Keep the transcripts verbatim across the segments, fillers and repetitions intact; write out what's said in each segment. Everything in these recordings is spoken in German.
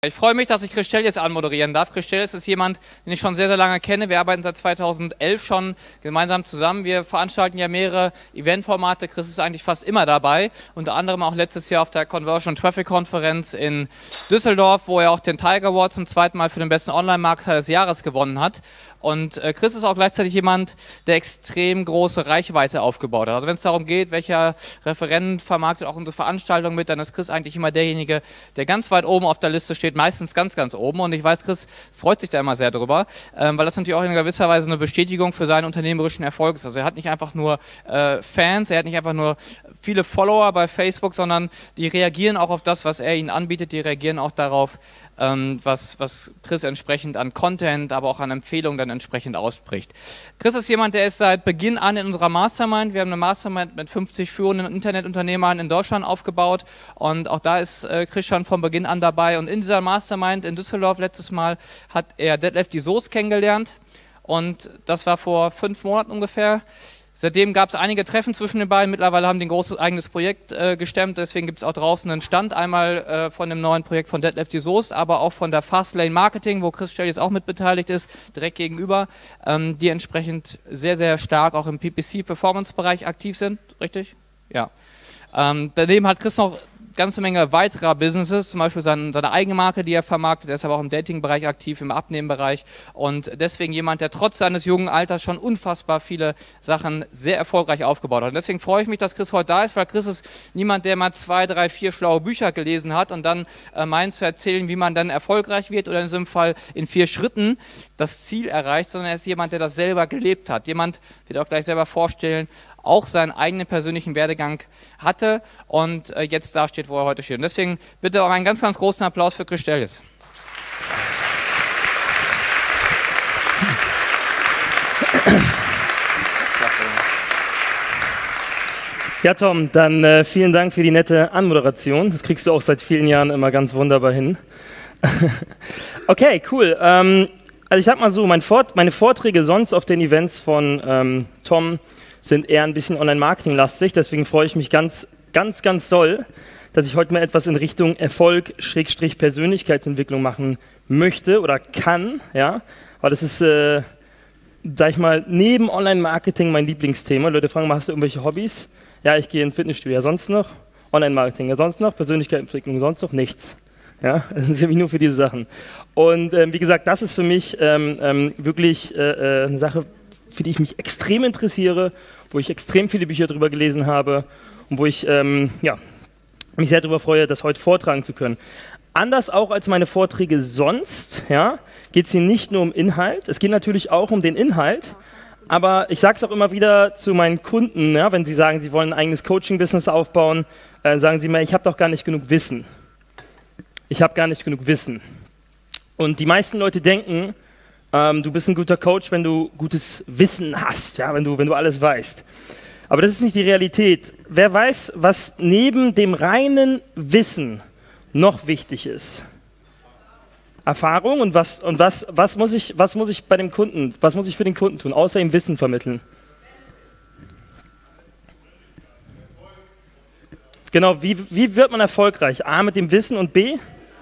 Ich freue mich, dass ich Chris Stellies anmoderieren darf. Chris Stellies ist jemand, den ich schon sehr, sehr lange kenne. Wir arbeiten seit zweitausendelf schon gemeinsam zusammen. Wir veranstalten ja mehrere Eventformate. Chris ist eigentlich fast immer dabei. Unter anderem auch letztes Jahr auf der Conversion Traffic Konferenz in Düsseldorf, wo er auch den Tiger Award zum zweiten Mal für den besten Online-Marketer des Jahres gewonnen hat. Und äh, Chris ist auch gleichzeitig jemand, der extrem große Reichweite aufgebaut hat. Also wenn es darum geht, welcher Referent vermarktet auch unsere Veranstaltung mit, dann ist Chris eigentlich immer derjenige, der ganz weit oben auf der Liste steht, meistens ganz, ganz oben. Und ich weiß, Chris freut sich da immer sehr drüber, ähm, weil das natürlich auch in gewisser Weise eine Bestätigung für seinen unternehmerischen Erfolg ist. Also er hat nicht einfach nur äh, Fans, er hat nicht einfach nur viele Follower bei Facebook, sondern die reagieren auch auf das, was er ihnen anbietet, die reagieren auch darauf, ähm, was, was Chris entsprechend an Content, aber auch an Empfehlungen dann entsprechend ausspricht. Chris ist jemand, der ist seit Beginn an in unserer Mastermind. Wir haben eine Mastermind mit fünfzig führenden Internetunternehmern in Deutschland aufgebaut und auch da ist äh, Chris schon von Beginn an dabei. Und in dieser Mastermind in Düsseldorf letztes Mal hat er Detlef die Soest kennengelernt und das war vor fünf Monaten ungefähr. Seitdem gab es einige Treffen zwischen den beiden. Mittlerweile haben die ein großes eigenes Projekt äh, gestemmt. Deswegen gibt es auch draußen einen Stand, einmal äh, von dem neuen Projekt von Detlef die Soest, aber auch von der Fastlane Marketing, wo Chris Stellies auch mit beteiligt ist, direkt gegenüber, ähm, die entsprechend sehr, sehr stark auch im P P C-Performance-Bereich aktiv sind. Richtig? Ja. Ähm, daneben hat Chris noch ganze Menge weiterer Businesses, zum Beispiel seine, seine eigene Marke, die er vermarktet. Er ist aber auch im Dating-Bereich aktiv, im Abnehmbereich und deswegen jemand, der trotz seines jungen Alters schon unfassbar viele Sachen sehr erfolgreich aufgebaut hat. Und deswegen freue ich mich, dass Chris heute da ist, weil Chris ist niemand, der mal zwei, drei, vier schlaue Bücher gelesen hat und dann äh, meint zu erzählen, wie man dann erfolgreich wird oder in diesem Fall in vier Schritten das Ziel erreicht, sondern er ist jemand, der das selber gelebt hat. Jemand, wird auch gleich selber vorstellen, auch seinen eigenen persönlichen Werdegang hatte und äh, jetzt da steht, wo er heute steht. Und deswegen bitte auch einen ganz, ganz großen Applaus für Chris Stellies. Ja, Tom, dann äh, vielen Dank für die nette Anmoderation. Das kriegst du auch seit vielen Jahren immer ganz wunderbar hin. Okay, cool. Ähm, also ich sag mal so, mein Vort meine Vorträge sonst auf den Events von ähm, Tom sind eher ein bisschen Online-Marketing-lastig, deswegen freue ich mich ganz, ganz, ganz doll, dass ich heute mal etwas in Richtung Erfolg, Schrägstrich Persönlichkeitsentwicklung machen möchte oder kann, ja, weil das ist, äh, sag ich mal, neben Online-Marketing mein Lieblingsthema. Leute fragen mal, hast du irgendwelche Hobbys? Ja, ich gehe ins Fitnessstudio, ja, sonst noch? Online-Marketing, ja, sonst noch? Persönlichkeitsentwicklung, sonst noch? Nichts. Ja, das ist nämlich nur für diese Sachen. Und ähm, wie gesagt, das ist für mich ähm, ähm, wirklich äh, eine Sache, für die ich mich extrem interessiere, wo ich extrem viele Bücher darüber gelesen habe und wo ich ähm, ja, mich sehr darüber freue, das heute vortragen zu können. Anders auch als meine Vorträge sonst, ja, geht es hier nicht nur um Inhalt, es geht natürlich auch um den Inhalt, aber ich sage es auch immer wieder zu meinen Kunden, ja, wenn sie sagen, sie wollen ein eigenes Coaching-Business aufbauen, äh, sagen sie mir, ich habe doch gar nicht genug Wissen. Ich habe gar nicht genug Wissen. Und die meisten Leute denken, Ähm, du bist ein guter Coach, wenn du gutes Wissen hast, ja, wenn du, wenn du alles weißt. Aber das ist nicht die Realität. Wer weiß, was neben dem reinen Wissen noch wichtig ist? Erfahrung und was, und was, was, muss ich, was muss ich bei dem Kunden, was muss ich für den Kunden tun, außer ihm Wissen vermitteln? Genau, wie, wie wird man erfolgreich? A, mit dem Wissen und B?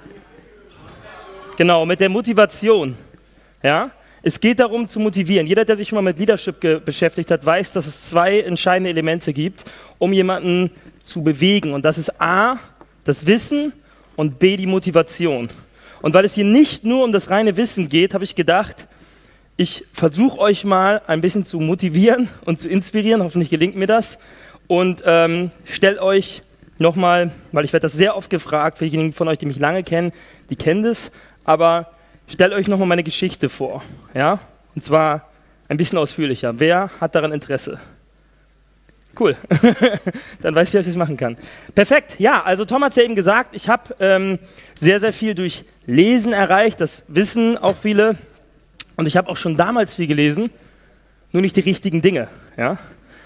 Genau, mit der Motivation. Ja? Es geht darum zu motivieren. Jeder, der sich schon mal mit Leadership beschäftigt hat, weiß, dass es zwei entscheidende Elemente gibt, um jemanden zu bewegen. Und das ist A, das Wissen und B, die Motivation. Und weil es hier nicht nur um das reine Wissen geht, habe ich gedacht, ich versuche euch mal ein bisschen zu motivieren und zu inspirieren. Hoffentlich gelingt mir das. Und ähm, stellt euch nochmal, weil ich werde das sehr oft gefragt, für diejenigen von euch, die mich lange kennen, die kennen das, aber stellt euch nochmal meine Geschichte vor, ja? Und zwar ein bisschen ausführlicher. Wer hat daran Interesse? Cool, dann weiß ich, was ich machen kann. Perfekt, ja, also Tom hat es ja eben gesagt, ich habe ähm, sehr, sehr viel durch Lesen erreicht, das wissen auch viele. Und ich habe auch schon damals viel gelesen, nur nicht die richtigen Dinge, ja?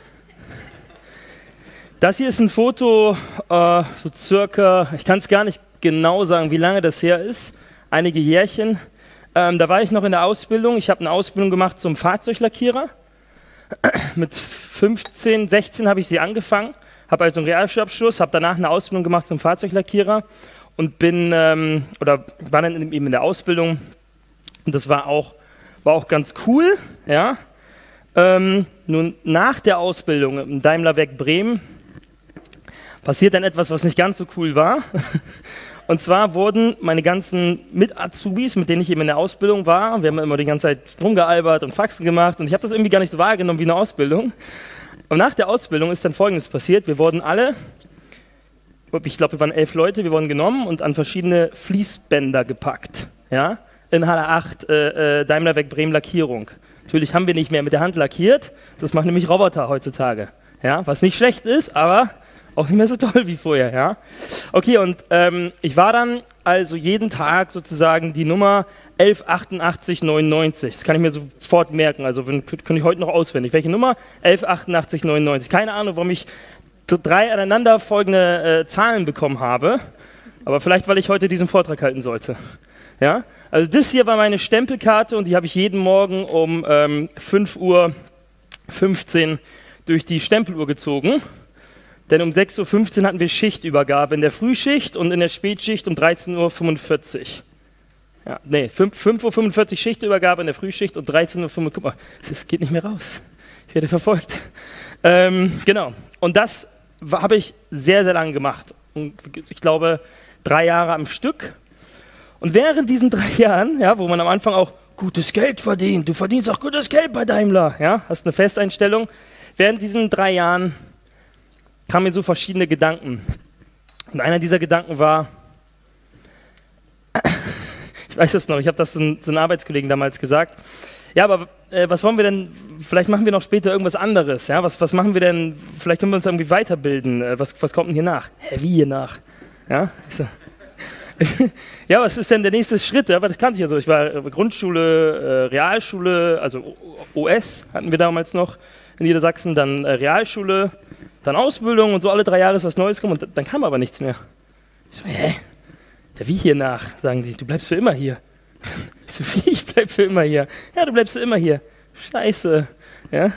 Das hier ist ein Foto, äh, so circa, ich kann es gar nicht genau sagen, wie lange das her ist, einige Jährchen. Ähm, da war ich noch in der Ausbildung. Ich habe eine Ausbildung gemacht zum Fahrzeuglackierer. Mit fünfzehn, sechzehn habe ich sie angefangen, habe also einen Realschulabschluss, habe danach eine Ausbildung gemacht zum Fahrzeuglackierer und bin, ähm, oder war dann eben in der Ausbildung und das war auch, war auch ganz cool, ja. Ähm, nun, nach der Ausbildung im Daimlerwerk Bremen passiert dann etwas, was nicht ganz so cool war. Und zwar wurden meine ganzen Mit-Azubis, mit denen ich eben in der Ausbildung war, wir haben immer die ganze Zeit rumgealbert und Faxen gemacht und ich habe das irgendwie gar nicht so wahrgenommen wie eine Ausbildung. Und nach der Ausbildung ist dann Folgendes passiert, wir wurden alle, ich glaube wir waren elf Leute, wir wurden genommen und an verschiedene Fließbänder gepackt, ja, in Halle acht, äh, äh, Daimlerwerk Bremen Lackierung. Natürlich haben wir nicht mehr mit der Hand lackiert, das machen nämlich Roboter heutzutage, ja, was nicht schlecht ist, aber auch nicht mehr so toll wie vorher, ja. Okay, und ähm, ich war dann also jeden Tag sozusagen die Nummer elf achtundachtzig neunundneunzig. Das kann ich mir sofort merken, also wenn, kann ich heute noch auswendig. Welche Nummer? elf achtundachtzig neunundneunzig. Keine Ahnung, warum ich drei aneinanderfolgende äh, Zahlen bekommen habe, aber vielleicht, weil ich heute diesen Vortrag halten sollte. Ja? Also das hier war meine Stempelkarte und die habe ich jeden Morgen um ähm, fünf Uhr fünfzehn durch die Stempeluhr gezogen. Denn um sechs Uhr fünfzehn hatten wir Schichtübergabe in der Frühschicht und in der Spätschicht um dreizehn Uhr fünfundvierzig. Ja, nee, fünf Uhr fünfundvierzig Schichtübergabe in der Frühschicht und dreizehn Uhr fünfundvierzig. Guck mal, das geht nicht mehr raus. Ich werde verfolgt. Ähm, genau. Und das habe ich sehr, sehr lange gemacht. Und ich glaube, drei Jahre am Stück. Und während diesen drei Jahren, ja, wo man am Anfang auch gutes Geld verdient, du verdienst auch gutes Geld bei Daimler, ja, hast eine Festeinstellung. Während diesen drei Jahren kamen mir so verschiedene Gedanken. Und einer dieser Gedanken war, ich weiß es noch, ich habe das so einem Arbeitskollegen damals gesagt, ja, aber äh, was wollen wir denn, vielleicht machen wir noch später irgendwas anderes, ja, was, was machen wir denn, vielleicht können wir uns irgendwie weiterbilden, äh, was, was kommt denn hier nach? Hä, wie hier nach? Ja, ich so, ja, was ist denn der nächste Schritt? Ja, aber das kannte ich ja so, ich war Grundschule, äh, Realschule, also O S hatten wir damals noch in Niedersachsen, dann äh, Realschule, dann Ausbildung und so alle drei Jahre ist was Neues gekommen und dann kam aber nichts mehr. Ich so, hä? Ja, wie hier nach? Sagen die, du bleibst für immer hier. Ich so, wie? Ich bleib für immer hier. Ja, du bleibst für immer hier. Scheiße. Ja?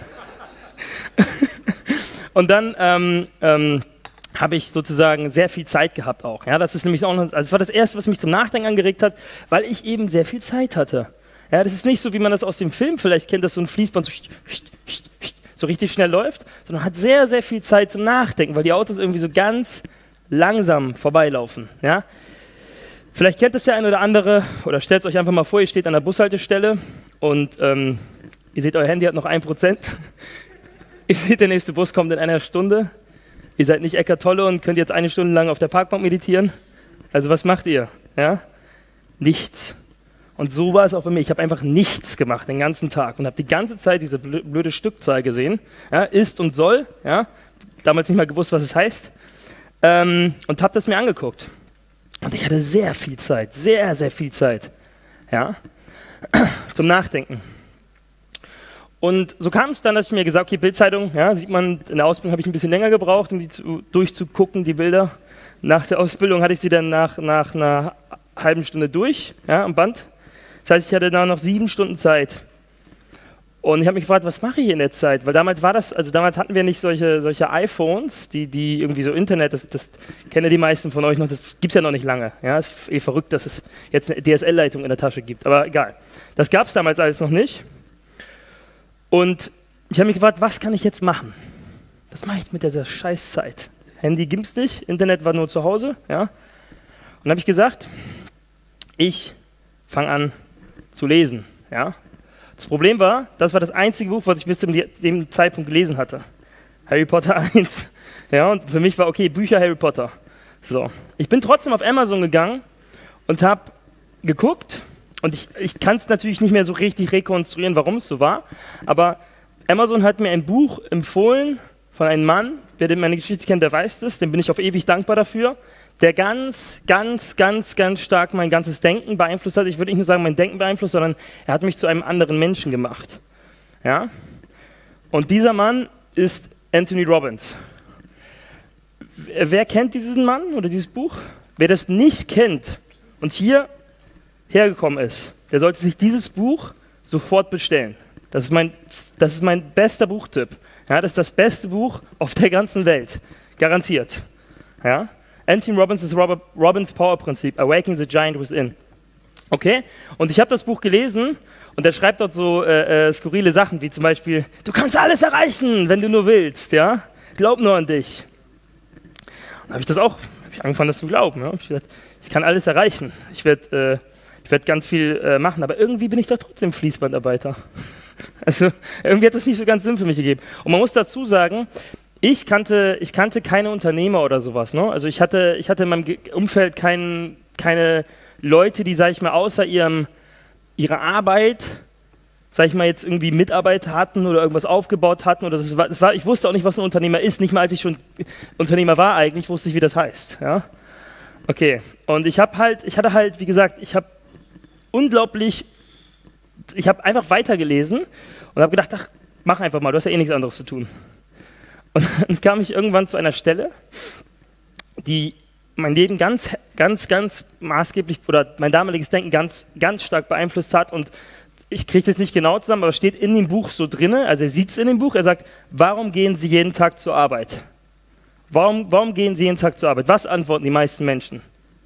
Und dann ähm, ähm, habe ich sozusagen sehr viel Zeit gehabt auch. Ja, das ist nämlich auch noch, also das war das Erste, was mich zum Nachdenken angeregt hat, weil ich eben sehr viel Zeit hatte. Ja, das ist nicht so, wie man das aus dem Film vielleicht kennt, dass so ein Fließband so so richtig schnell läuft, sondern hat sehr, sehr viel Zeit zum Nachdenken, weil die Autos irgendwie so ganz langsam vorbeilaufen. Ja? Vielleicht kennt es der eine oder andere, oder stellt es euch einfach mal vor, ihr steht an der Bushaltestelle und ähm, ihr seht, euer Handy hat noch ein Prozent. Ihr seht, der nächste Bus kommt in einer Stunde. Ihr seid nicht Eckart Tolle und könnt jetzt eine Stunde lang auf der Parkbank meditieren. Also was macht ihr? Ja? Nichts. Und so war es auch bei mir. Ich habe einfach nichts gemacht den ganzen Tag und habe die ganze Zeit diese blöde Stückzahl gesehen. Ja, ist und soll. Ja, damals nicht mal gewusst, was es heißt. Ähm, und habe das mir angeguckt. Und ich hatte sehr viel Zeit, sehr, sehr viel Zeit. Ja, zum Nachdenken. Und so kam es dann, dass ich mir gesagt habe, okay, Bildzeitung, ja, sieht man, in der Ausbildung habe ich ein bisschen länger gebraucht, um die zu, durchzugucken, die Bilder. Nach der Ausbildung hatte ich sie dann nach, nach einer halben Stunde durch, ja, am Band. Das heißt, ich hatte da noch sieben Stunden Zeit. Und ich habe mich gefragt, was mache ich in der Zeit? Weil damals war das, also damals hatten wir nicht solche, solche iPhones, die, die irgendwie so Internet, das, das kennen die meisten von euch noch, das gibt es ja noch nicht lange. Ja, ist eh verrückt, dass es jetzt eine D S L-Leitung in der Tasche gibt, aber egal. Das gab es damals alles noch nicht. Und ich habe mich gefragt, was kann ich jetzt machen? Was mache ich mit dieser Scheißzeit? Handy gibt es nicht, Internet war nur zu Hause. Ja? Und dann habe ich gesagt, ich fange an zu lesen. Ja? Das Problem war, das war das einzige Buch, was ich bis zu dem Zeitpunkt gelesen hatte. Harry Potter eins. Ja, und für mich war, okay, Bücher Harry Potter. So. Ich bin trotzdem auf Amazon gegangen und habe geguckt, und ich, ich kann es natürlich nicht mehr so richtig rekonstruieren, warum es so war, aber Amazon hat mir ein Buch empfohlen von einem Mann, wer meine Geschichte kennt, der weiß das, dem bin ich auf ewig dankbar dafür, der ganz, ganz, ganz, ganz stark mein ganzes Denken beeinflusst hat. Ich würde nicht nur sagen, mein Denken beeinflusst, sondern er hat mich zu einem anderen Menschen gemacht. Ja? Und dieser Mann ist Anthony Robbins. Wer kennt diesen Mann oder dieses Buch? Wer das nicht kennt und hier hergekommen ist, der sollte sich dieses Buch sofort bestellen. Das ist mein, das ist mein bester Buchtipp. Ja, das ist das beste Buch auf der ganzen Welt. Garantiert. Ja? Anthony Robbins ist Robert, Robbins Power-Prinzip, Awakening the Giant Within. Okay? Und ich habe das Buch gelesen und er schreibt dort so äh, äh, skurrile Sachen, wie zum Beispiel, du kannst alles erreichen, wenn du nur willst, ja? Glaub nur an dich. Und dann habe ich das auch, habe ich angefangen, das zu glauben. Ja? Ich, gedacht, ich kann alles erreichen, ich werde äh, werd ganz viel äh, machen, aber irgendwie bin ich doch trotzdem Fließbandarbeiter. Also irgendwie hat das nicht so ganz Sinn für mich gegeben. Und man muss dazu sagen, ich kannte, ich kannte keine Unternehmer oder sowas. Ne? Also ich hatte, ich hatte in meinem Umfeld kein, keine Leute, die, sage ich mal, außer ihrem, ihrer Arbeit, sage ich mal, jetzt irgendwie Mitarbeiter hatten oder irgendwas aufgebaut hatten. Oder das war, das war, ich wusste auch nicht, was ein Unternehmer ist. Nicht mal, als ich schon Unternehmer war eigentlich, wusste ich, wie das heißt. Ja? Okay, und ich habe halt, ich hatte halt, wie gesagt, ich habe unglaublich, ich habe einfach weitergelesen und habe gedacht, ach, mach einfach mal, du hast ja eh nichts anderes zu tun. Und dann kam ich irgendwann zu einer Stelle, die mein Leben ganz, ganz, ganz maßgeblich oder mein damaliges Denken ganz, ganz stark beeinflusst hat. Und ich kriege es jetzt nicht genau zusammen, aber es steht in dem Buch so drin, also er sieht es in dem Buch, er sagt, warum gehen Sie jeden Tag zur Arbeit? Warum, warum gehen Sie jeden Tag zur Arbeit? Was antworten die meisten Menschen?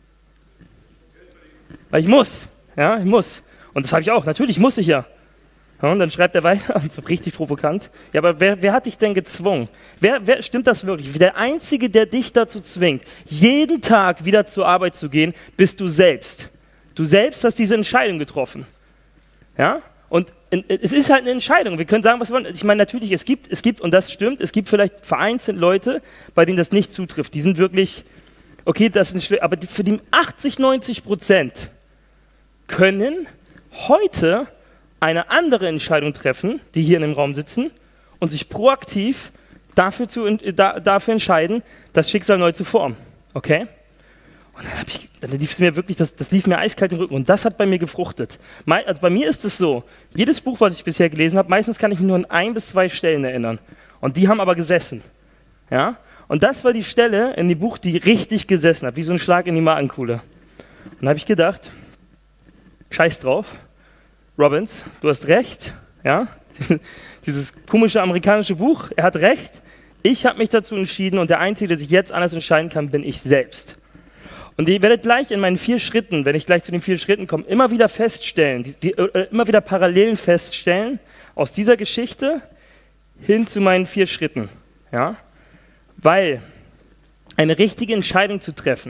Weil ich muss, ja, ich muss. Und das habe ich auch, natürlich muss ich ja. Ja, und dann schreibt er weiter, so richtig provokant, ja, aber wer, wer hat dich denn gezwungen? Wer, wer, stimmt das wirklich? Der Einzige, der dich dazu zwingt, jeden Tag wieder zur Arbeit zu gehen, bist du selbst. Du selbst hast diese Entscheidung getroffen. Ja? Und in, es ist halt eine Entscheidung. Wir können sagen, was wir wollen. Ich meine, natürlich, es gibt, es gibt, und das stimmt, es gibt vielleicht vereinzelt Leute, bei denen das nicht zutrifft. Die sind wirklich, okay, das ist ein, aber für die achtzig, neunzig Prozent können heute eine andere Entscheidung treffen, die hier in dem Raum sitzen, und sich proaktiv dafür, zu, da, dafür entscheiden, das Schicksal neu zu formen. Okay? Und dann, hab ich, dann lief es mir wirklich, das, das lief mir eiskalt im Rücken und das hat bei mir gefruchtet. Me, also bei mir ist es so, jedes Buch, was ich bisher gelesen habe, meistens kann ich mich nur an ein bis zwei Stellen erinnern. Und die haben aber gesessen. Ja? Und das war die Stelle in dem Buch, die richtig gesessen hat, wie so ein Schlag in die Magenkuhle. Und dann habe ich gedacht, scheiß drauf, Robbins, du hast recht, ja, dieses komische amerikanische Buch, er hat recht, ich habe mich dazu entschieden und der Einzige, der sich jetzt anders entscheiden kann, bin ich selbst. Und ihr werdet gleich in meinen vier Schritten, wenn ich gleich zu den vier Schritten komme, immer wieder feststellen, die, die, äh, immer wieder Parallelen feststellen, aus dieser Geschichte hin zu meinen vier Schritten, ja, weil eine richtige Entscheidung zu treffen,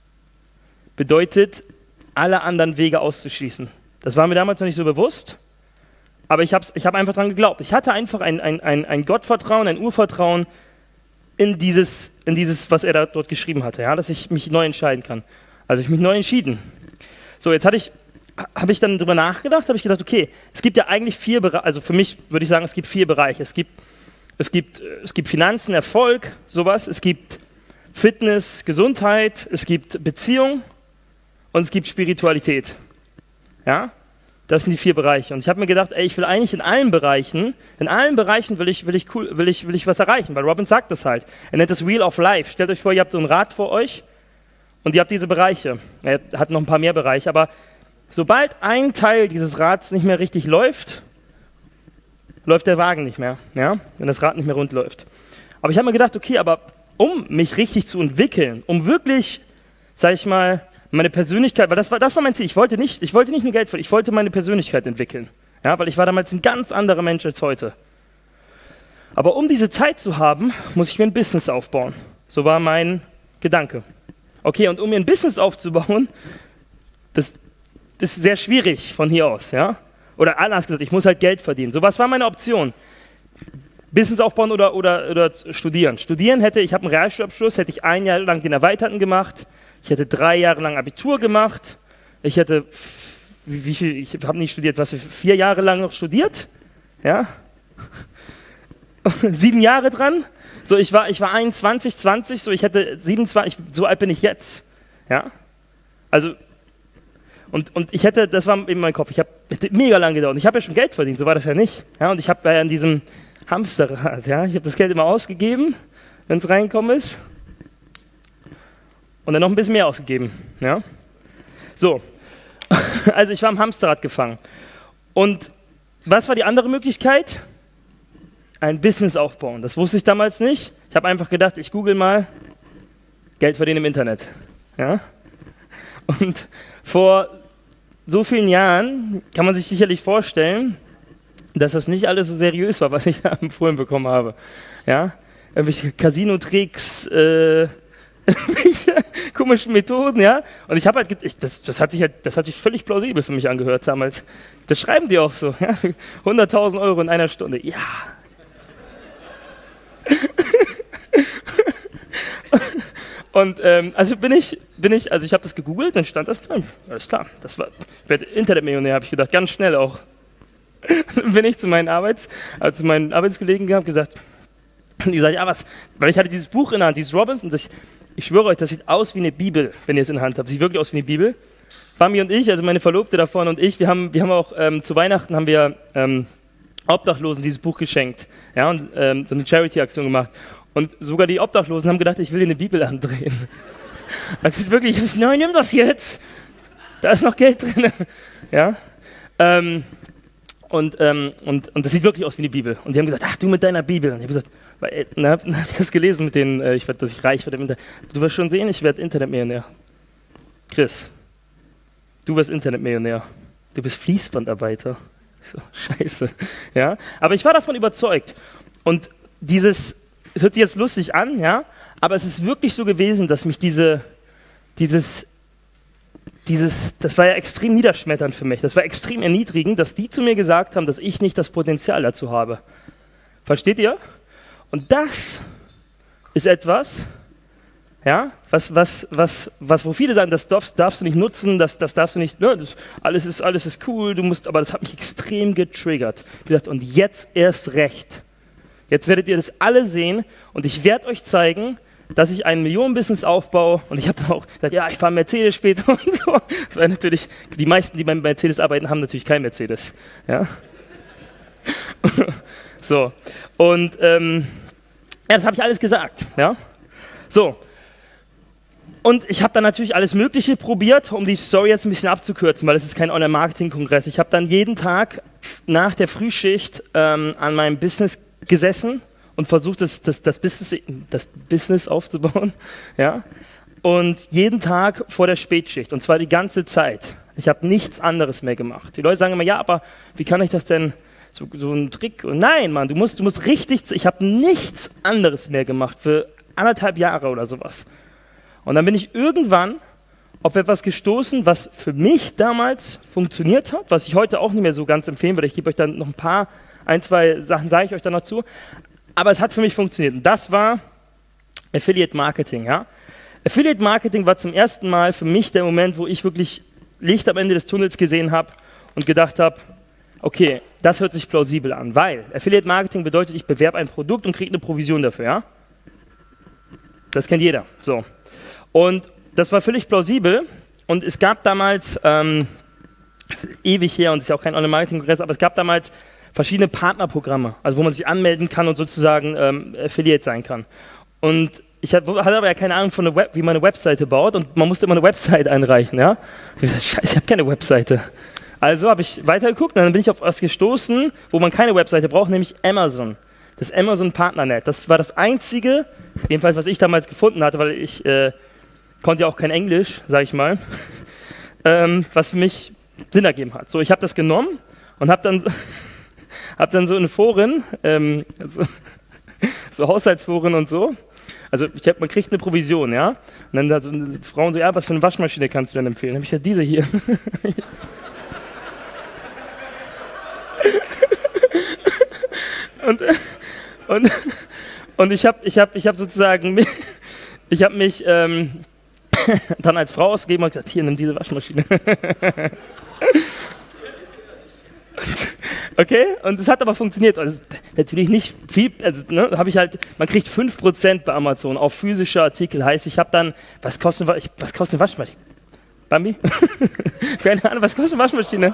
bedeutet, alle anderen Wege auszuschließen. Das war mir damals noch nicht so bewusst, aber ich habe ich hab einfach daran geglaubt. Ich hatte einfach ein, ein, ein, ein Gottvertrauen, ein Urvertrauen in dieses, in dieses, was er da, dort geschrieben hatte, ja, dass ich mich neu entscheiden kann. Also ich mich neu entschieden. So, jetzt hatte ich, habe ich dann darüber nachgedacht, habe ich gedacht, okay, es gibt ja eigentlich vier Bereiche, also für mich würde ich sagen, es gibt vier Bereiche. Es gibt, es gibt, es gibt Finanzen, Erfolg, sowas, es gibt Fitness, Gesundheit, es gibt Beziehung und es gibt Spiritualität. Ja, das sind die vier Bereiche. Und ich habe mir gedacht, ey, ich will eigentlich in allen Bereichen, in allen Bereichen will ich, will ich, cool, will ich, will ich was erreichen, weil Robbins sagt das halt. Er nennt das Wheel of Life. Stellt euch vor, ihr habt so ein Rad vor euch und ihr habt diese Bereiche. Er hat noch ein paar mehr Bereiche, aber sobald ein Teil dieses Rads nicht mehr richtig läuft, läuft der Wagen nicht mehr, ja, wenn das Rad nicht mehr rund läuft. Aber ich habe mir gedacht, okay, aber um mich richtig zu entwickeln, um wirklich, sag ich mal, meine Persönlichkeit, weil das war, das war mein Ziel. Ich wollte nicht, ich wollte nicht nur Geld verdienen, ich wollte meine Persönlichkeit entwickeln. Ja, weil ich war damals ein ganz anderer Mensch als heute. Aber um diese Zeit zu haben, muss ich mir ein Business aufbauen. So war mein Gedanke. Okay, und um mir ein Business aufzubauen, das, das ist sehr schwierig von hier aus. Ja? Oder anders gesagt, ich muss halt Geld verdienen. So, was war meine Option? Business aufbauen oder, oder, oder studieren. Studieren hätte, ich habe einen Realschulabschluss, hätte ich ein Jahr lang den Erweiterten gemacht. Ich hätte drei Jahre lang Abitur gemacht. Ich hätte, wie, wie viel, ich habe nicht studiert, was, vier Jahre lang noch studiert? Ja? Sieben Jahre dran. So, ich war, ich war einundzwanzig, zwanzig, so, ich hätte siebenundzwanzig, so alt bin ich jetzt. Ja? Also, und, und ich hätte, das war in meinem Kopf, ich habe, hätte mega lang gedauert. Und ich habe ja schon Geld verdient, so war das ja nicht. Ja? Und ich habe ja in diesem Hamsterrad, ja, ich habe das Geld immer ausgegeben, wenn es reingekommen ist. Und dann noch ein bisschen mehr ausgegeben. Ja? So, also ich war am Hamsterrad gefangen. Und was war die andere Möglichkeit? Ein Business aufbauen. Das wusste ich damals nicht. Ich habe einfach gedacht, ich google mal Geld verdienen im Internet. Ja? Und vor so vielen Jahren kann man sich sicherlich vorstellen, dass das nicht alles so seriös war, was ich da empfohlen bekommen habe. Ja? Irgendwelche Casino-Tricks, äh, irgendwelche komischen Methoden, ja. Und ich habe halt, ich, das, das, hat sich halt, das hat sich völlig plausibel für mich angehört damals. Das schreiben die auch so, ja. hunderttausend Euro in einer Stunde, ja. Und ähm, also bin ich, bin ich, also ich habe das gegoogelt, dann stand das drin. Alles klar, das war, ich werde Internetmillionär, habe ich gedacht, ganz schnell auch. Dann bin ich zu meinen Arbeits, also zu meinen Arbeitskollegen gehabt, gesagt, und die sagen, ja was, weil ich hatte dieses Buch in der Hand, dieses Robinson, das, ich schwöre euch, das sieht aus wie eine Bibel, wenn ihr es in der Hand habt. Sieht wirklich aus wie eine Bibel. Bambi und ich, also meine Verlobte davon und ich, wir haben, wir haben auch ähm, zu Weihnachten haben wir ähm, Obdachlosen dieses Buch geschenkt, ja, und ähm, so eine Charity-Aktion gemacht. Und sogar die Obdachlosen haben gedacht, ich will dir eine Bibel andrehen. Also es ist wirklich, nein, nimm das jetzt. Da ist noch Geld drin. Ja. Ähm, und, ähm, und, und das sieht wirklich aus wie eine Bibel. Und die haben gesagt, ach du mit deiner Bibel. Und ich habe gesagt, weil, dann habe hab ich das gelesen mit denen, äh, ich werd, dass ich reich werde. Du wirst schon sehen, ich werde Internetmillionär. Chris, du wirst Internetmillionär. Du bist Fließbandarbeiter. Ich so, scheiße. Ja? Aber ich war davon überzeugt. Und dieses, es hört sich jetzt lustig an, ja, aber es ist wirklich so gewesen, dass mich diese, dieses, dieses, das war ja extrem niederschmetternd für mich, das war extrem erniedrigend, dass die zu mir gesagt haben, dass ich nicht das Potenzial dazu habe. Versteht ihr? Und das ist etwas, ja, was, was, was, was, wo viele sagen, das darfst, darfst du nicht nutzen, das, das darfst du nicht, ne, das, alles, ist, alles ist cool, du musst, aber das hat mich extrem getriggert. Ich hab gesagt, und jetzt erst recht. Jetzt werdet ihr das alle sehen und ich werde euch zeigen, dass ich ein Millionenbusiness aufbaue und ich habe dann auch gesagt, ja, ich fahre Mercedes später und so. Das war natürlich, die meisten, die beim Mercedes arbeiten, haben natürlich kein Mercedes. Ja? So, und ähm, ja, das habe ich alles gesagt. Ja? So, und ich habe dann natürlich alles Mögliche probiert, um die Story jetzt ein bisschen abzukürzen, weil es ist kein Online-Marketing-Kongress. Ich habe dann jeden Tag nach der Frühschicht ähm, an meinem Business gesessen und versucht, das, das, das, Business, das Business aufzubauen. Ja? Und jeden Tag vor der Spätschicht, und zwar die ganze Zeit. Ich habe nichts anderes mehr gemacht. Die Leute sagen immer, ja, aber wie kann ich das denn, so, so ein Trick? Und nein, Mann, du musst, du musst richtig, ich habe nichts anderes mehr gemacht für anderthalb Jahre oder sowas. Und dann bin ich irgendwann auf etwas gestoßen, was für mich damals funktioniert hat, was ich heute auch nicht mehr so ganz empfehlen würde. Ich gebe euch dann noch ein paar, ein, zwei Sachen sage ich euch dann noch zu. Aber es hat für mich funktioniert. Und das war Affiliate Marketing. Ja? Affiliate Marketing war zum ersten Mal für mich der Moment, wo ich wirklich Licht am Ende des Tunnels gesehen habe und gedacht habe, okay, das hört sich plausibel an, weil Affiliate Marketing bedeutet, ich bewerbe ein Produkt und kriege eine Provision dafür. Ja? Das kennt jeder. So. Und das war völlig plausibel. Und es gab damals, ähm, das ist ewig her und es ist ja auch kein Online-Marketing-Kongress, aber es gab damals verschiedene Partnerprogramme, also wo man sich anmelden kann und sozusagen ähm, Affiliate sein kann. Und ich hatte aber ja keine Ahnung, von der Web, wie man eine Webseite baut und man musste immer eine Website einreichen. Ja? Ich habe gesagt, scheiße, ich habe keine Webseite. Also habe ich weitergeguckt und dann bin ich auf was gestoßen, wo man keine Webseite braucht, nämlich Amazon. Das Amazon Partnernet. Das war das einzige, jedenfalls was ich damals gefunden hatte, weil ich äh, konnte ja auch kein Englisch, sage ich mal, ähm, was für mich Sinn ergeben hat. So, ich habe das genommen und habe dann, so, hab dann so in Foren, ähm, also, so Haushaltsforen und so, also ich hab, man kriegt eine Provision, ja, und dann da so Frauen so, ja, was für eine Waschmaschine kannst du denn empfehlen? Dann habe ich gesagt, diese hier. und, und, und ich habe ich hab, ich hab sozusagen, ich habe mich ähm, dann als Frau ausgegeben und gesagt, hier, nimm diese Waschmaschine. Okay, und es hat aber funktioniert. Also, natürlich nicht viel, also ne, habe ich halt, man kriegt fünf Prozent bei Amazon auf physische Artikel. Heißt, ich habe dann, was kostet, was kostet eine Waschmaschine? Bambi? Keine Ahnung, was kostet eine Waschmaschine?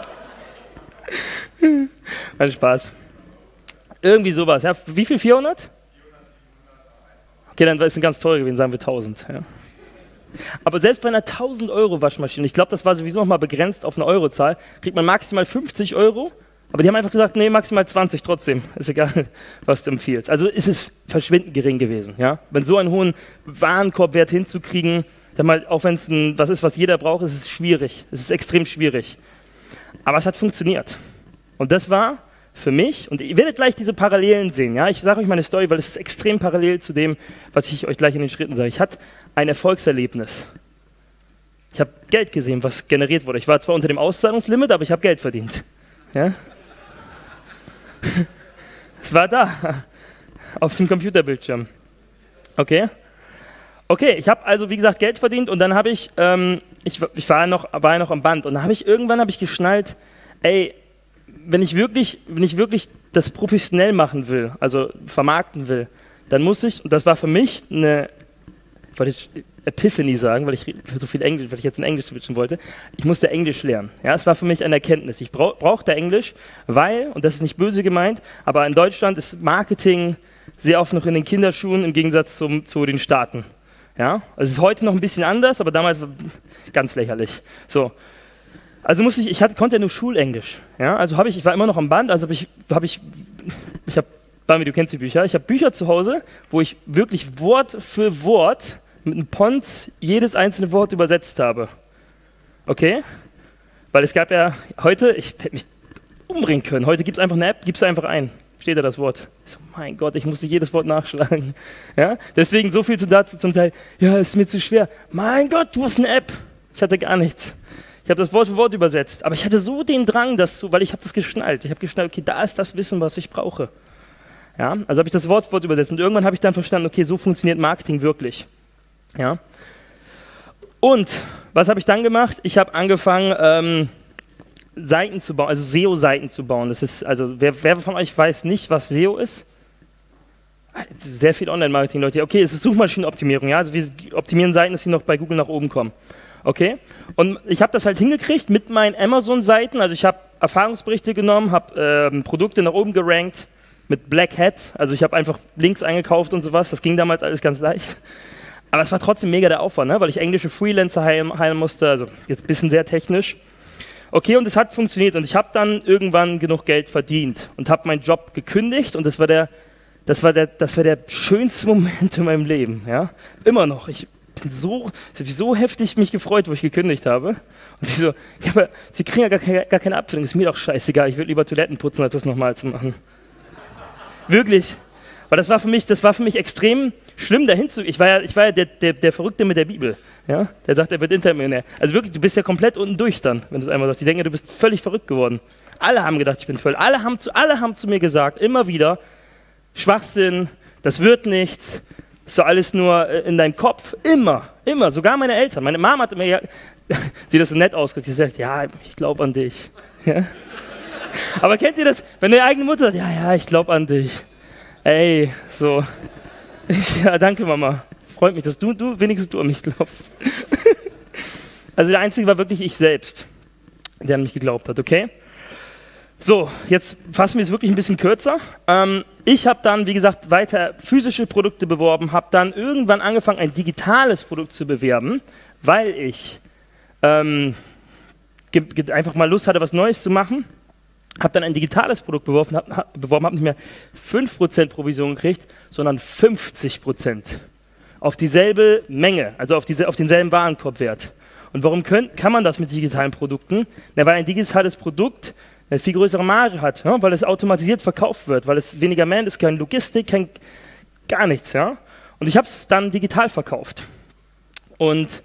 Mein Spaß. Irgendwie sowas, ja. Wie viel, vierhundert? Okay, dann ist es eine ganz teure gewesen, sagen wir tausend. Ja. Aber selbst bei einer tausend Euro Waschmaschine, ich glaube, das war sowieso noch mal begrenzt auf eine Eurozahl, kriegt man maximal fünfzig Euro Aber die haben einfach gesagt, nee, maximal zwanzig trotzdem. Ist egal, was du empfiehlst. Also ist es verschwindend gering gewesen. Ja? Wenn so einen hohen Warenkorbwert hinzukriegen, dann mal, auch wenn es was ist, was jeder braucht, ist es schwierig. Es ist extrem schwierig. Aber es hat funktioniert. Und das war für mich, und ihr werdet gleich diese Parallelen sehen. Ja? Ich sage euch meine Story, weil es ist extrem parallel zu dem, was ich euch gleich in den Schritten sage. Ich hatte ein Erfolgserlebnis. Ich habe Geld gesehen, was generiert wurde. Ich war zwar unter dem Auszahlungslimit, aber ich habe Geld verdient. Ja? Es war da, auf dem Computerbildschirm. Okay? Okay, ich habe also, wie gesagt, Geld verdient und dann habe ich, ähm, ich, ich war, noch, war ja noch am Band und dann habe ich, irgendwann habe ich geschnallt, ey, wenn ich wirklich, wenn ich wirklich das professionell machen will, also vermarkten will, dann muss ich, und das war für mich eine, ich wollte jetzt Epiphany sagen, weil ich so viel Englisch, weil ich jetzt in Englisch switchen wollte, ich musste Englisch lernen. Ja, es war für mich eine Erkenntnis. Ich brauch, brauchte Englisch, weil, und das ist nicht böse gemeint, aber in Deutschland ist Marketing sehr oft noch in den Kinderschuhen im Gegensatz zum, zu den Staaten. Ja, also es ist heute noch ein bisschen anders, aber damals war ganz lächerlich. So. Also musste ich, ich hatte, konnte ja nur Schulenglisch. Ja, also habe ich, ich war immer noch am Band, also habe ich, habe ich, ich habe, Bami, du kennst die Bücher, ich habe Bücher zu Hause, wo ich wirklich Wort für Wort mit einem Ponz jedes einzelne Wort übersetzt habe. Okay? Weil es gab ja heute, ich hätte mich umbringen können, heute gibt es einfach eine App, gibst du einfach ein. Steht da das Wort. Ich so, mein Gott, ich musste jedes Wort nachschlagen. Ja? Deswegen so viel zu dazu zum Teil, ja, ist mir zu schwer. Mein Gott, du hast eine App. Ich hatte gar nichts. Ich habe das Wort für Wort übersetzt, aber ich hatte so den Drang, das zu, weil ich habe das geschnallt. Ich habe geschnallt, okay, da ist das Wissen, was ich brauche. Ja? Also habe ich das Wort für Wort übersetzt und irgendwann habe ich dann verstanden, okay, so funktioniert Marketing wirklich. Ja. Und was habe ich dann gemacht? Ich habe angefangen, ähm, Seiten zu bauen, also S E O-Seiten zu bauen. Das ist, also wer, wer von euch weiß nicht, was S E O ist? Sehr viel Online-Marketing, Leute. Okay, es ist Suchmaschinenoptimierung. Ja? Also wir optimieren Seiten, dass sie noch bei Google nach oben kommen. Okay? Und ich habe das halt hingekriegt mit meinen Amazon-Seiten. Also ich habe Erfahrungsberichte genommen, habe ähm, Produkte nach oben gerankt mit Black Hat. Also ich habe einfach Links eingekauft und sowas. Das ging damals alles ganz leicht. Aber es war trotzdem mega der Aufwand, ne? Weil ich englische Freelancer heilen, heilen musste, also jetzt ein bisschen sehr technisch. Okay, und es hat funktioniert und ich habe dann irgendwann genug Geld verdient und habe meinen Job gekündigt und das war der, das war der, das war der schönste Moment in meinem Leben, ja? Immer noch. Ich bin so, ich habe so heftig mich gefreut, wo ich gekündigt habe. Und ich so, ja, aber Sie kriegen ja gar keine, gar keine Abfindung, ist mir doch scheißegal, ich will lieber Toiletten putzen, als das nochmal zu machen. Wirklich. Weil das war für mich, das war für mich extrem schlimm, dahin zu. Ich war ja, ich war ja der, der, der Verrückte mit der Bibel. Ja? Der sagt, er wird Intermillionär. Also wirklich, du bist ja komplett unten durch dann, wenn du es einmal sagst. Die denken, du bist völlig verrückt geworden. Alle haben gedacht, ich bin voll. Alle haben zu, alle haben zu mir gesagt, immer wieder, Schwachsinn, das wird nichts, ist so alles nur in deinem Kopf. Immer, immer. Sogar meine Eltern. Meine Mama hat mir ja, sie das so nett ausgedrückt. Sie sagt, ja, ich glaube an dich. Ja? Aber kennt ihr das, wenn deine eigene Mutter sagt, ja, ja, ich glaube an dich. Ey, so. Ich, ja, danke Mama. Freut mich, dass du, du wenigstens du an mich glaubst. Also der Einzige war wirklich ich selbst, der an mich geglaubt hat, okay? So, jetzt fassen wir es wirklich ein bisschen kürzer. Ähm, ich habe dann, wie gesagt, weiter physische Produkte beworben, habe dann irgendwann angefangen, ein digitales Produkt zu bewerben, weil ich ähm, einfach mal Lust hatte, was Neues zu machen. Habe dann ein digitales Produkt beworben, habe hab, beworben, habe nicht mehr fünf Prozent Provision gekriegt, sondern fünfzig Prozent. Auf dieselbe Menge, also auf, diese, auf denselben Warenkorbwert. Und warum könnt, kann man das mit digitalen Produkten? Na, weil ein digitales Produkt eine viel größere Marge hat, ja? Weil es automatisiert verkauft wird, weil es weniger Man ist, keine Logistik, kein, gar nichts. Ja? Und ich habe es dann digital verkauft. Und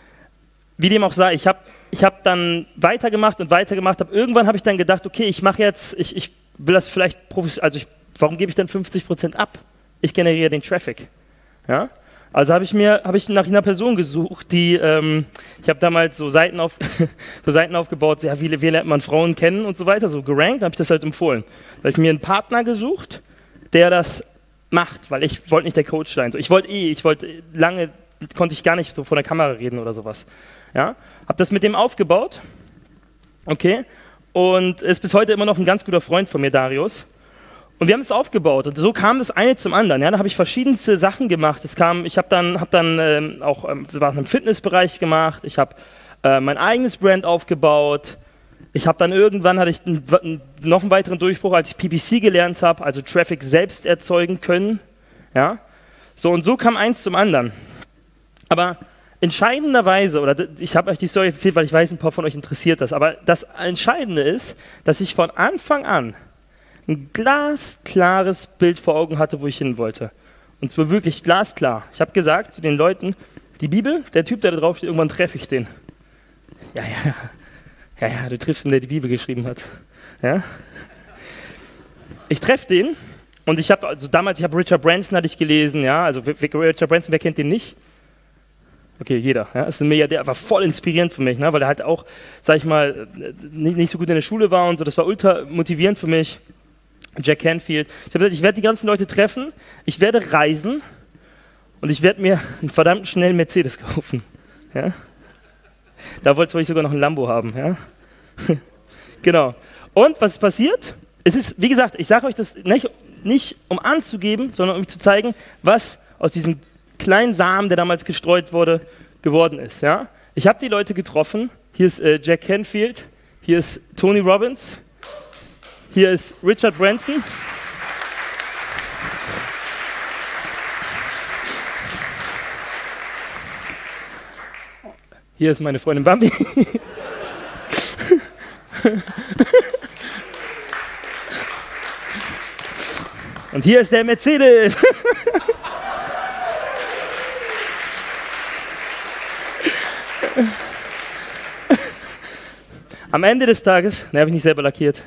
wie dem auch sei, ich habe Ich habe dann weitergemacht und weitergemacht. Hab, irgendwann habe ich dann gedacht, okay, ich mache jetzt, ich, ich will das vielleicht professionell, also ich, warum gebe ich dann fünfzig Prozent ab? Ich generiere den Traffic. Ja? Also habe ich mir, habe ich nach einer Person gesucht, die, ähm, ich habe damals so Seiten, auf, so Seiten aufgebaut, ja, wie, wie lernt man Frauen kennen und so weiter, so gerankt, habe ich das halt empfohlen. Da habe ich mir einen Partner gesucht, der das macht, weil ich wollte nicht der Coach sein. So, ich wollte eh, ich wollte lange, konnte ich gar nicht so vor der Kamera reden oder sowas. Ja, habe das mit dem aufgebaut, okay, und ist bis heute immer noch ein ganz guter Freund von mir, Darius. Und wir haben es aufgebaut und so kam das eine zum anderen. Ja, da habe ich verschiedenste Sachen gemacht. Es kam, ich habe dann, hab dann ähm, auch ähm, was im Fitnessbereich gemacht. Ich habe äh, mein eigenes Brand aufgebaut. Ich habe dann irgendwann, hatte ich einen, noch einen weiteren Durchbruch, als ich P P C gelernt habe, also Traffic selbst erzeugen können. Ja? So, und so kam eins zum anderen. Aber entscheidenderweise, oder ich habe euch die Story jetzt erzählt, weil ich weiß, ein paar von euch interessiert das, aber das Entscheidende ist, dass ich von Anfang an ein glasklares Bild vor Augen hatte, wo ich hin wollte. Und zwar wirklich glasklar. Ich habe gesagt zu den Leuten, die Bibel, der Typ, der da drauf steht, irgendwann treffe ich den. Ja, ja, ja, ja, du triffst den, der die Bibel geschrieben hat. Ja? Ich treffe den und ich habe, also damals, ich habe Richard Branson hatte ich gelesen, ja, also Richard Branson, wer kennt den nicht? Okay, jeder. Ja, ist ein Milliardär, war voll inspirierend für mich, ne, weil er halt auch, sag ich mal, nicht, nicht so gut in der Schule war und so. Das war ultra motivierend für mich. Jack Canfield. Ich habe gesagt, ich werde die ganzen Leute treffen, ich werde reisen und ich werde mir einen verdammt schnellen Mercedes kaufen. Ja? Da wollte ich sogar noch ein Lambo haben. Ja? Genau. Und was ist passiert? Es ist, wie gesagt, ich sage euch das nicht, nicht um anzugeben, sondern um zu zeigen, was aus diesem kleinen Samen, der damals gestreut wurde, geworden ist. Ja? Ich habe die Leute getroffen. Hier ist äh, Jack Canfield, hier ist Tony Robbins, hier ist Richard Branson. Hier ist meine Freundin Bambi. Und hier ist der Mercedes. Am Ende des Tages, ne, habe ich nicht selber lackiert.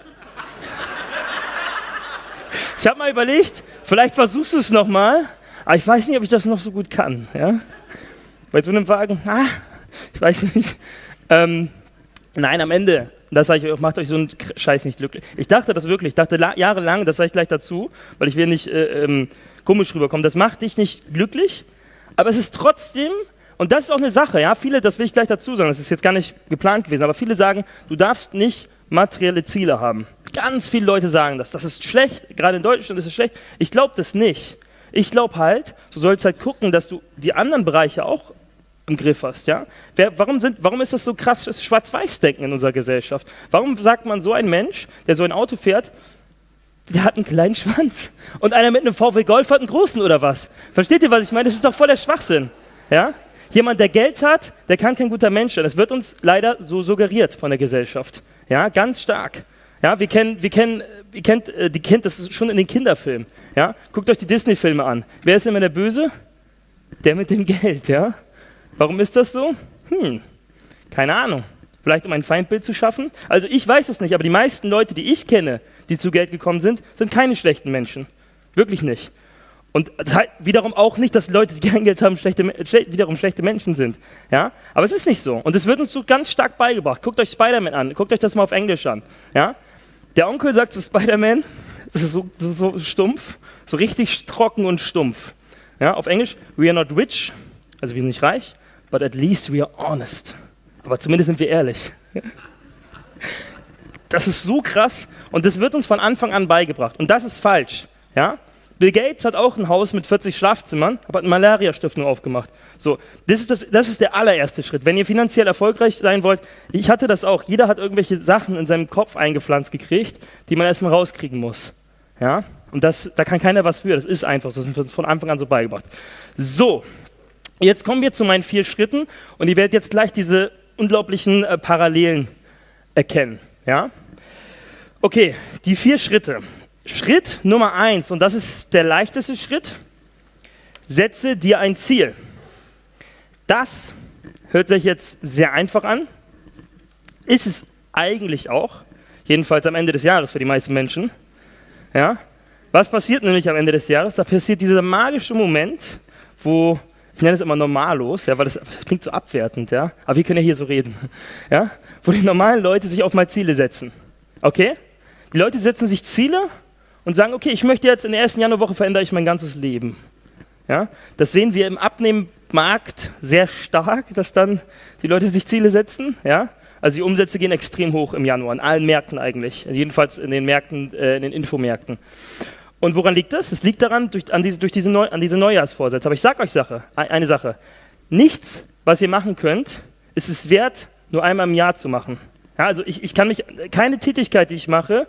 Ich habe mal überlegt, vielleicht versuchst du es nochmal, aber ich weiß nicht, ob ich das noch so gut kann. Ja? Bei so einem Wagen, ah, ich weiß nicht. Ähm, nein, am Ende, das sage ich euch, macht euch so einen Scheiß nicht glücklich. Ich dachte das wirklich, ich dachte jahrelang, das sage ich gleich dazu, weil ich will nicht äh, ähm, komisch rüberkommen, das macht dich nicht glücklich, aber es ist trotzdem, und das ist auch eine Sache, ja, viele, das will ich gleich dazu sagen, das ist jetzt gar nicht geplant gewesen, aber viele sagen, du darfst nicht materielle Ziele haben. Ganz viele Leute sagen das, das ist schlecht, gerade in Deutschland ist es schlecht. Ich glaube das nicht. Ich glaube halt, du sollst halt gucken, dass du die anderen Bereiche auch im Griff hast. Ja? Wer, warum, sind, warum ist das so krass Schwarz-Weiß-Denken in unserer Gesellschaft? Warum sagt man, so ein Mensch, der so ein Auto fährt, der hat einen kleinen Schwanz und einer mit einem V W Golf hat einen großen oder was? Versteht ihr, was ich meine? Das ist doch voll der Schwachsinn. Ja? Jemand, der Geld hat, der kann kein guter Mensch sein. Das wird uns leider so suggeriert von der Gesellschaft. Ja? Ganz stark. Ja, wir kennen, wir kennen, ihr kennt, äh, die kennt das schon in den Kinderfilmen. Ja? Guckt euch die Disney-Filme an. Wer ist immer der Böse? Der mit dem Geld, ja? Warum ist das so? Hm, keine Ahnung. Vielleicht um ein Feindbild zu schaffen? Also ich weiß es nicht, aber die meisten Leute, die ich kenne, die zu Geld gekommen sind, sind keine schlechten Menschen. Wirklich nicht. Und das heißt wiederum auch nicht, dass Leute, die kein Geld haben, schlechte, wiederum schlechte Menschen sind. Ja? Aber es ist nicht so. Und es wird uns so ganz stark beigebracht. Guckt euch Spider-Man an. Guckt euch das mal auf Englisch an. Ja? Der Onkel sagt zu Spider-Man, das ist so, so, so stumpf, so richtig trocken und stumpf. Ja? Auf Englisch, we are not rich, also wir sind nicht reich, but at least we are honest. Aber zumindest sind wir ehrlich. Das ist so krass und das wird uns von Anfang an beigebracht. Und das ist falsch. Ja? Bill Gates hat auch ein Haus mit vierzig Schlafzimmern, aber hat eine Malaria-Stiftung aufgemacht. So, das ist, das, das ist der allererste Schritt. Wenn ihr finanziell erfolgreich sein wollt, ich hatte das auch, jeder hat irgendwelche Sachen in seinem Kopf eingepflanzt gekriegt, die man erstmal rauskriegen muss. Ja? Und das, da kann keiner was für, das ist einfach so, das ist von Anfang an so beigebracht. So, jetzt kommen wir zu meinen vier Schritten und ihr werdet jetzt gleich diese unglaublichen äh, Parallelen erkennen. Ja? Okay, die vier Schritte. Schritt Nummer eins, und das ist der leichteste Schritt, setze dir ein Ziel. Das hört sich jetzt sehr einfach an, ist es eigentlich auch, jedenfalls am Ende des Jahres für die meisten Menschen. Ja? Was passiert nämlich am Ende des Jahres? Da passiert dieser magische Moment, wo, ich nenne es immer normallos, ja, weil das, das klingt so abwertend, ja? Aber wir können ja hier so reden, ja? Wo die normalen Leute sich auf mal Ziele setzen. Okay? Die Leute setzen sich Ziele und sagen, okay, ich möchte jetzt in der ersten Januarwoche verändere ich mein ganzes Leben. Ja? Das sehen wir im Abnehmmarkt sehr stark, dass dann die Leute sich Ziele setzen. Ja? Also die Umsätze gehen extrem hoch im Januar, in allen Märkten eigentlich, jedenfalls in den Märkten, äh, in den Infomärkten. Und woran liegt das? Es liegt daran, durch, an, diese, durch diese Neu, an diese Neujahrsvorsätze. Aber ich sage euch Sache, eine Sache, nichts, was ihr machen könnt, ist es wert, nur einmal im Jahr zu machen. Ja, also ich, ich kann mich, keine Tätigkeit, die ich mache,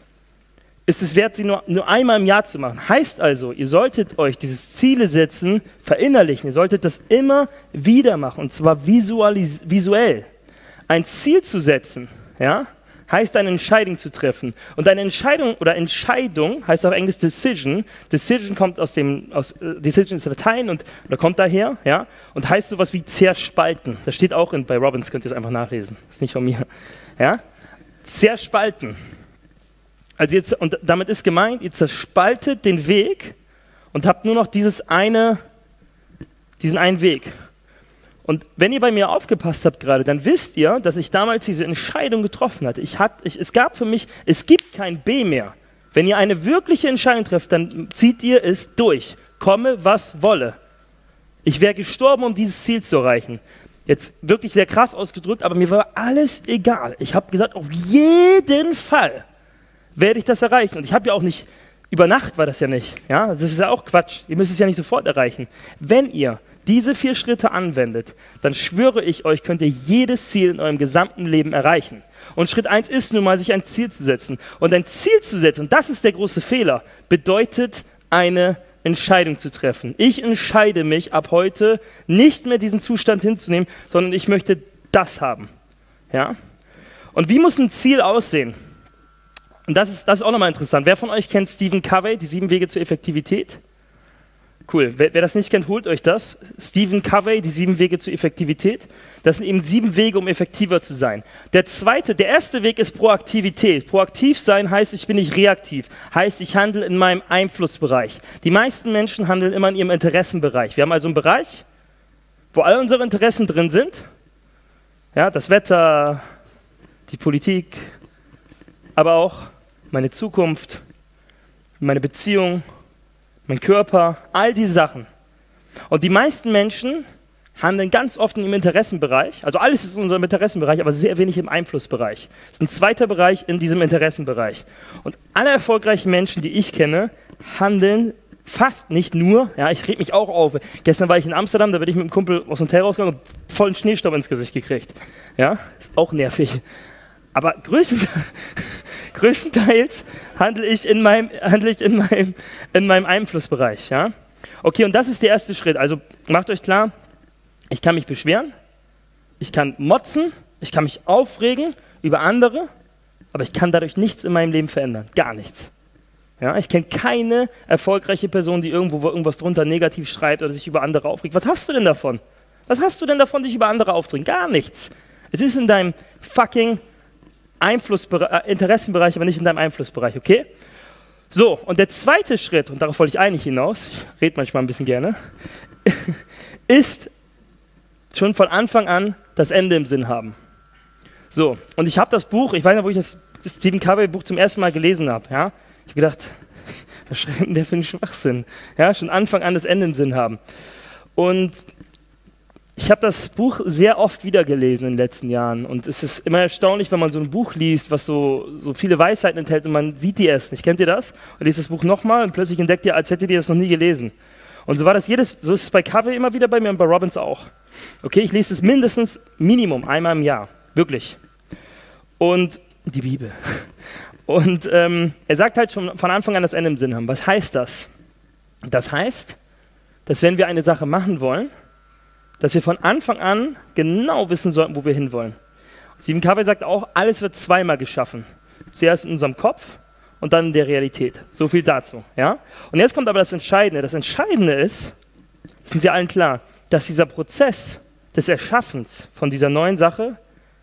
ist es wert, sie nur, nur einmal im Jahr zu machen. Heißt also, ihr solltet euch dieses Ziele setzen, verinnerlichen. Ihr solltet das immer wieder machen, und zwar visualis visuell. Ein Ziel zu setzen, ja, heißt eine Entscheidung zu treffen. Und eine Entscheidung oder Entscheidung heißt auf Englisch Decision. Decision kommt aus dem, aus, äh, Decision ist Latein und oder kommt daher, ja, und heißt sowas wie zerspalten. Das steht auch in, bei Robbins, könnt ihr es einfach nachlesen. Das ist nicht von mir. Ja? Zerspalten. Also jetzt, und damit ist gemeint, ihr zerspaltet den Weg und habt nur noch dieses eine, diesen einen Weg. Und wenn ihr bei mir aufgepasst habt gerade, dann wisst ihr, dass ich damals diese Entscheidung getroffen hatte. Ich hatte ich, es gab für mich, es gibt kein B mehr. Wenn ihr eine wirkliche Entscheidung trefft, dann zieht ihr es durch. Komme, was wolle. Ich wäre gestorben, um dieses Ziel zu erreichen. Jetzt wirklich sehr krass ausgedrückt, aber mir war alles egal. Ich habe gesagt, auf jeden Fall werde ich das erreichen. Und ich habe ja auch nicht, über Nacht war das ja nicht. Ja? Das ist ja auch Quatsch. Ihr müsst es ja nicht sofort erreichen. Wenn ihr diese vier Schritte anwendet, dann schwöre ich euch, könnt ihr jedes Ziel in eurem gesamten Leben erreichen. Und Schritt eins ist nun mal, sich ein Ziel zu setzen. Und ein Ziel zu setzen, und das ist der große Fehler, bedeutet eine Entscheidung zu treffen. Ich entscheide mich ab heute nicht mehr diesen Zustand hinzunehmen, sondern ich möchte das haben. Ja? Und wie muss ein Ziel aussehen? Und das ist, das ist auch nochmal interessant. Wer von euch kennt Stephen Covey, die sieben Wege zur Effektivität? Cool. Wer, wer das nicht kennt, holt euch das. Stephen Covey, die sieben Wege zur Effektivität. Das sind eben sieben Wege, um effektiver zu sein. Der zweite, der erste Weg ist Proaktivität. Proaktiv sein heißt, ich bin nicht reaktiv. Heißt, ich handle in meinem Einflussbereich. Die meisten Menschen handeln immer in ihrem Interessenbereich. Wir haben also einen Bereich, wo all unsere Interessen drin sind. Ja, das Wetter, die Politik, aber auch meine Zukunft, meine Beziehung, mein Körper, all diese Sachen. Und die meisten Menschen handeln ganz oft in ihrem Interessenbereich, also alles ist in unserem Interessenbereich, aber sehr wenig im Einflussbereich. Das ist ein zweiter Bereich in diesem Interessenbereich. Und alle erfolgreichen Menschen, die ich kenne, handeln fast nicht nur, ja, ich reg mich auch auf. Gestern war ich in Amsterdam, da bin ich mit einem Kumpel aus dem Hotel rausgegangen und vollen Schneestaub ins Gesicht gekriegt. Ja, ist auch nervig. Aber größtenteils, größtenteils handle ich in meinem, handle ich in meinem, in meinem Einflussbereich. Ja? Okay, und das ist der erste Schritt. Also macht euch klar, ich kann mich beschweren, ich kann motzen, ich kann mich aufregen über andere, aber ich kann dadurch nichts in meinem Leben verändern. Gar nichts. Ja? Ich kenne keine erfolgreiche Person, die irgendwo irgendwas drunter negativ schreibt oder sich über andere aufregt. Was hast du denn davon? Was hast du denn davon, dich über andere aufzuregen? Gar nichts. Es ist in deinem fucking Einflussbereich, Interessenbereich, aber nicht in deinem Einflussbereich, okay? So, und der zweite Schritt, und darauf wollte ich eigentlich hinaus, ich rede manchmal ein bisschen gerne, ist schon von Anfang an das Ende im Sinn haben. So, und ich habe das Buch, ich weiß nicht, wo ich das, das Stephen Covey Buch zum ersten Mal gelesen habe, ja? Ich habe gedacht, was schreibt denn der für einen Schwachsinn? Ja, schon Anfang an das Ende im Sinn haben. Und ich habe das Buch sehr oft wieder gelesen in den letzten Jahren und es ist immer erstaunlich, wenn man so ein Buch liest, was so, so viele Weisheiten enthält und man sieht die erst nicht. Kennt ihr das? Und liest das Buch nochmal und plötzlich entdeckt ihr, als hättet ihr das noch nie gelesen. Und so war das jedes, so ist es bei Covey immer wieder bei mir und bei Robbins auch. Okay, ich lese es mindestens Minimum einmal im Jahr, wirklich. Und die Bibel. Und ähm, er sagt halt schon von Anfang an das Ende im Sinn haben. Was heißt das? Das heißt, dass wenn wir eine Sache machen wollen, dass wir von Anfang an genau wissen sollten, wo wir hinwollen. Stephen Covey sagt auch, alles wird zweimal geschaffen. Zuerst in unserem Kopf und dann in der Realität. So viel dazu. Ja? Und jetzt kommt aber das Entscheidende. Das Entscheidende ist, das sind Sie allen klar, dass dieser Prozess des Erschaffens von dieser neuen Sache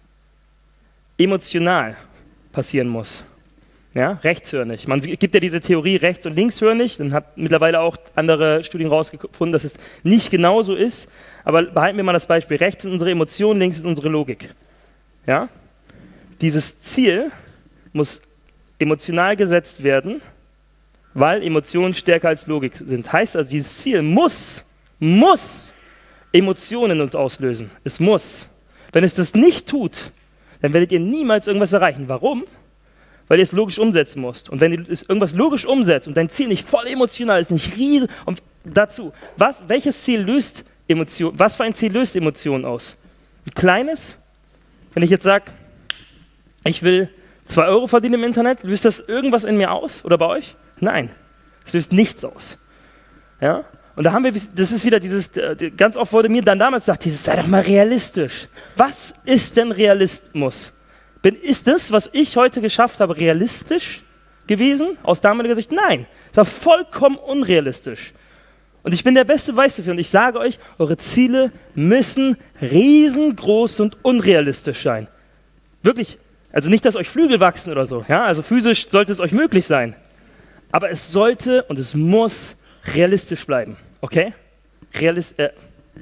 emotional passieren muss. Ja, rechtshörnig. Man gibt ja diese Theorie rechts- und linkshörnig, dann hat mittlerweile auch andere Studien herausgefunden, dass es nicht genau so ist, aber behalten wir mal das Beispiel, rechts sind unsere Emotionen, links ist unsere Logik. Ja? Dieses Ziel muss emotional gesetzt werden, weil Emotionen stärker als Logik sind. Heißt also, dieses Ziel muss, muss Emotionen in uns auslösen. Es muss. Wenn es das nicht tut, dann werdet ihr niemals irgendwas erreichen. Warum? Weil ihr es logisch umsetzen musst. Und wenn ihr irgendwas logisch umsetzt und dein Ziel nicht voll emotional ist, nicht riesig, und dazu, was, welches Ziel löst Emotionen, was für ein Ziel löst Emotionen aus? Ein kleines? Wenn ich jetzt sage, ich will zwei Euro verdienen im Internet. Löst das irgendwas in mir aus oder bei euch? Nein, es löst nichts aus. Ja? Und da haben wir, das ist wieder dieses, ganz oft wurde mir dann damals gesagt, dieses, sei doch mal realistisch. Was ist denn Realismus? Bin, ist das, was ich heute geschafft habe, realistisch gewesen? Aus damaliger Sicht? Nein, es war vollkommen unrealistisch. Und ich bin der beste Beweis dafür. Und ich sage euch, eure Ziele müssen riesengroß und unrealistisch sein. Wirklich. Also nicht, dass euch Flügel wachsen oder so. Ja? Also physisch sollte es euch möglich sein. Aber es sollte und es muss realistisch bleiben. Okay? Realist, äh,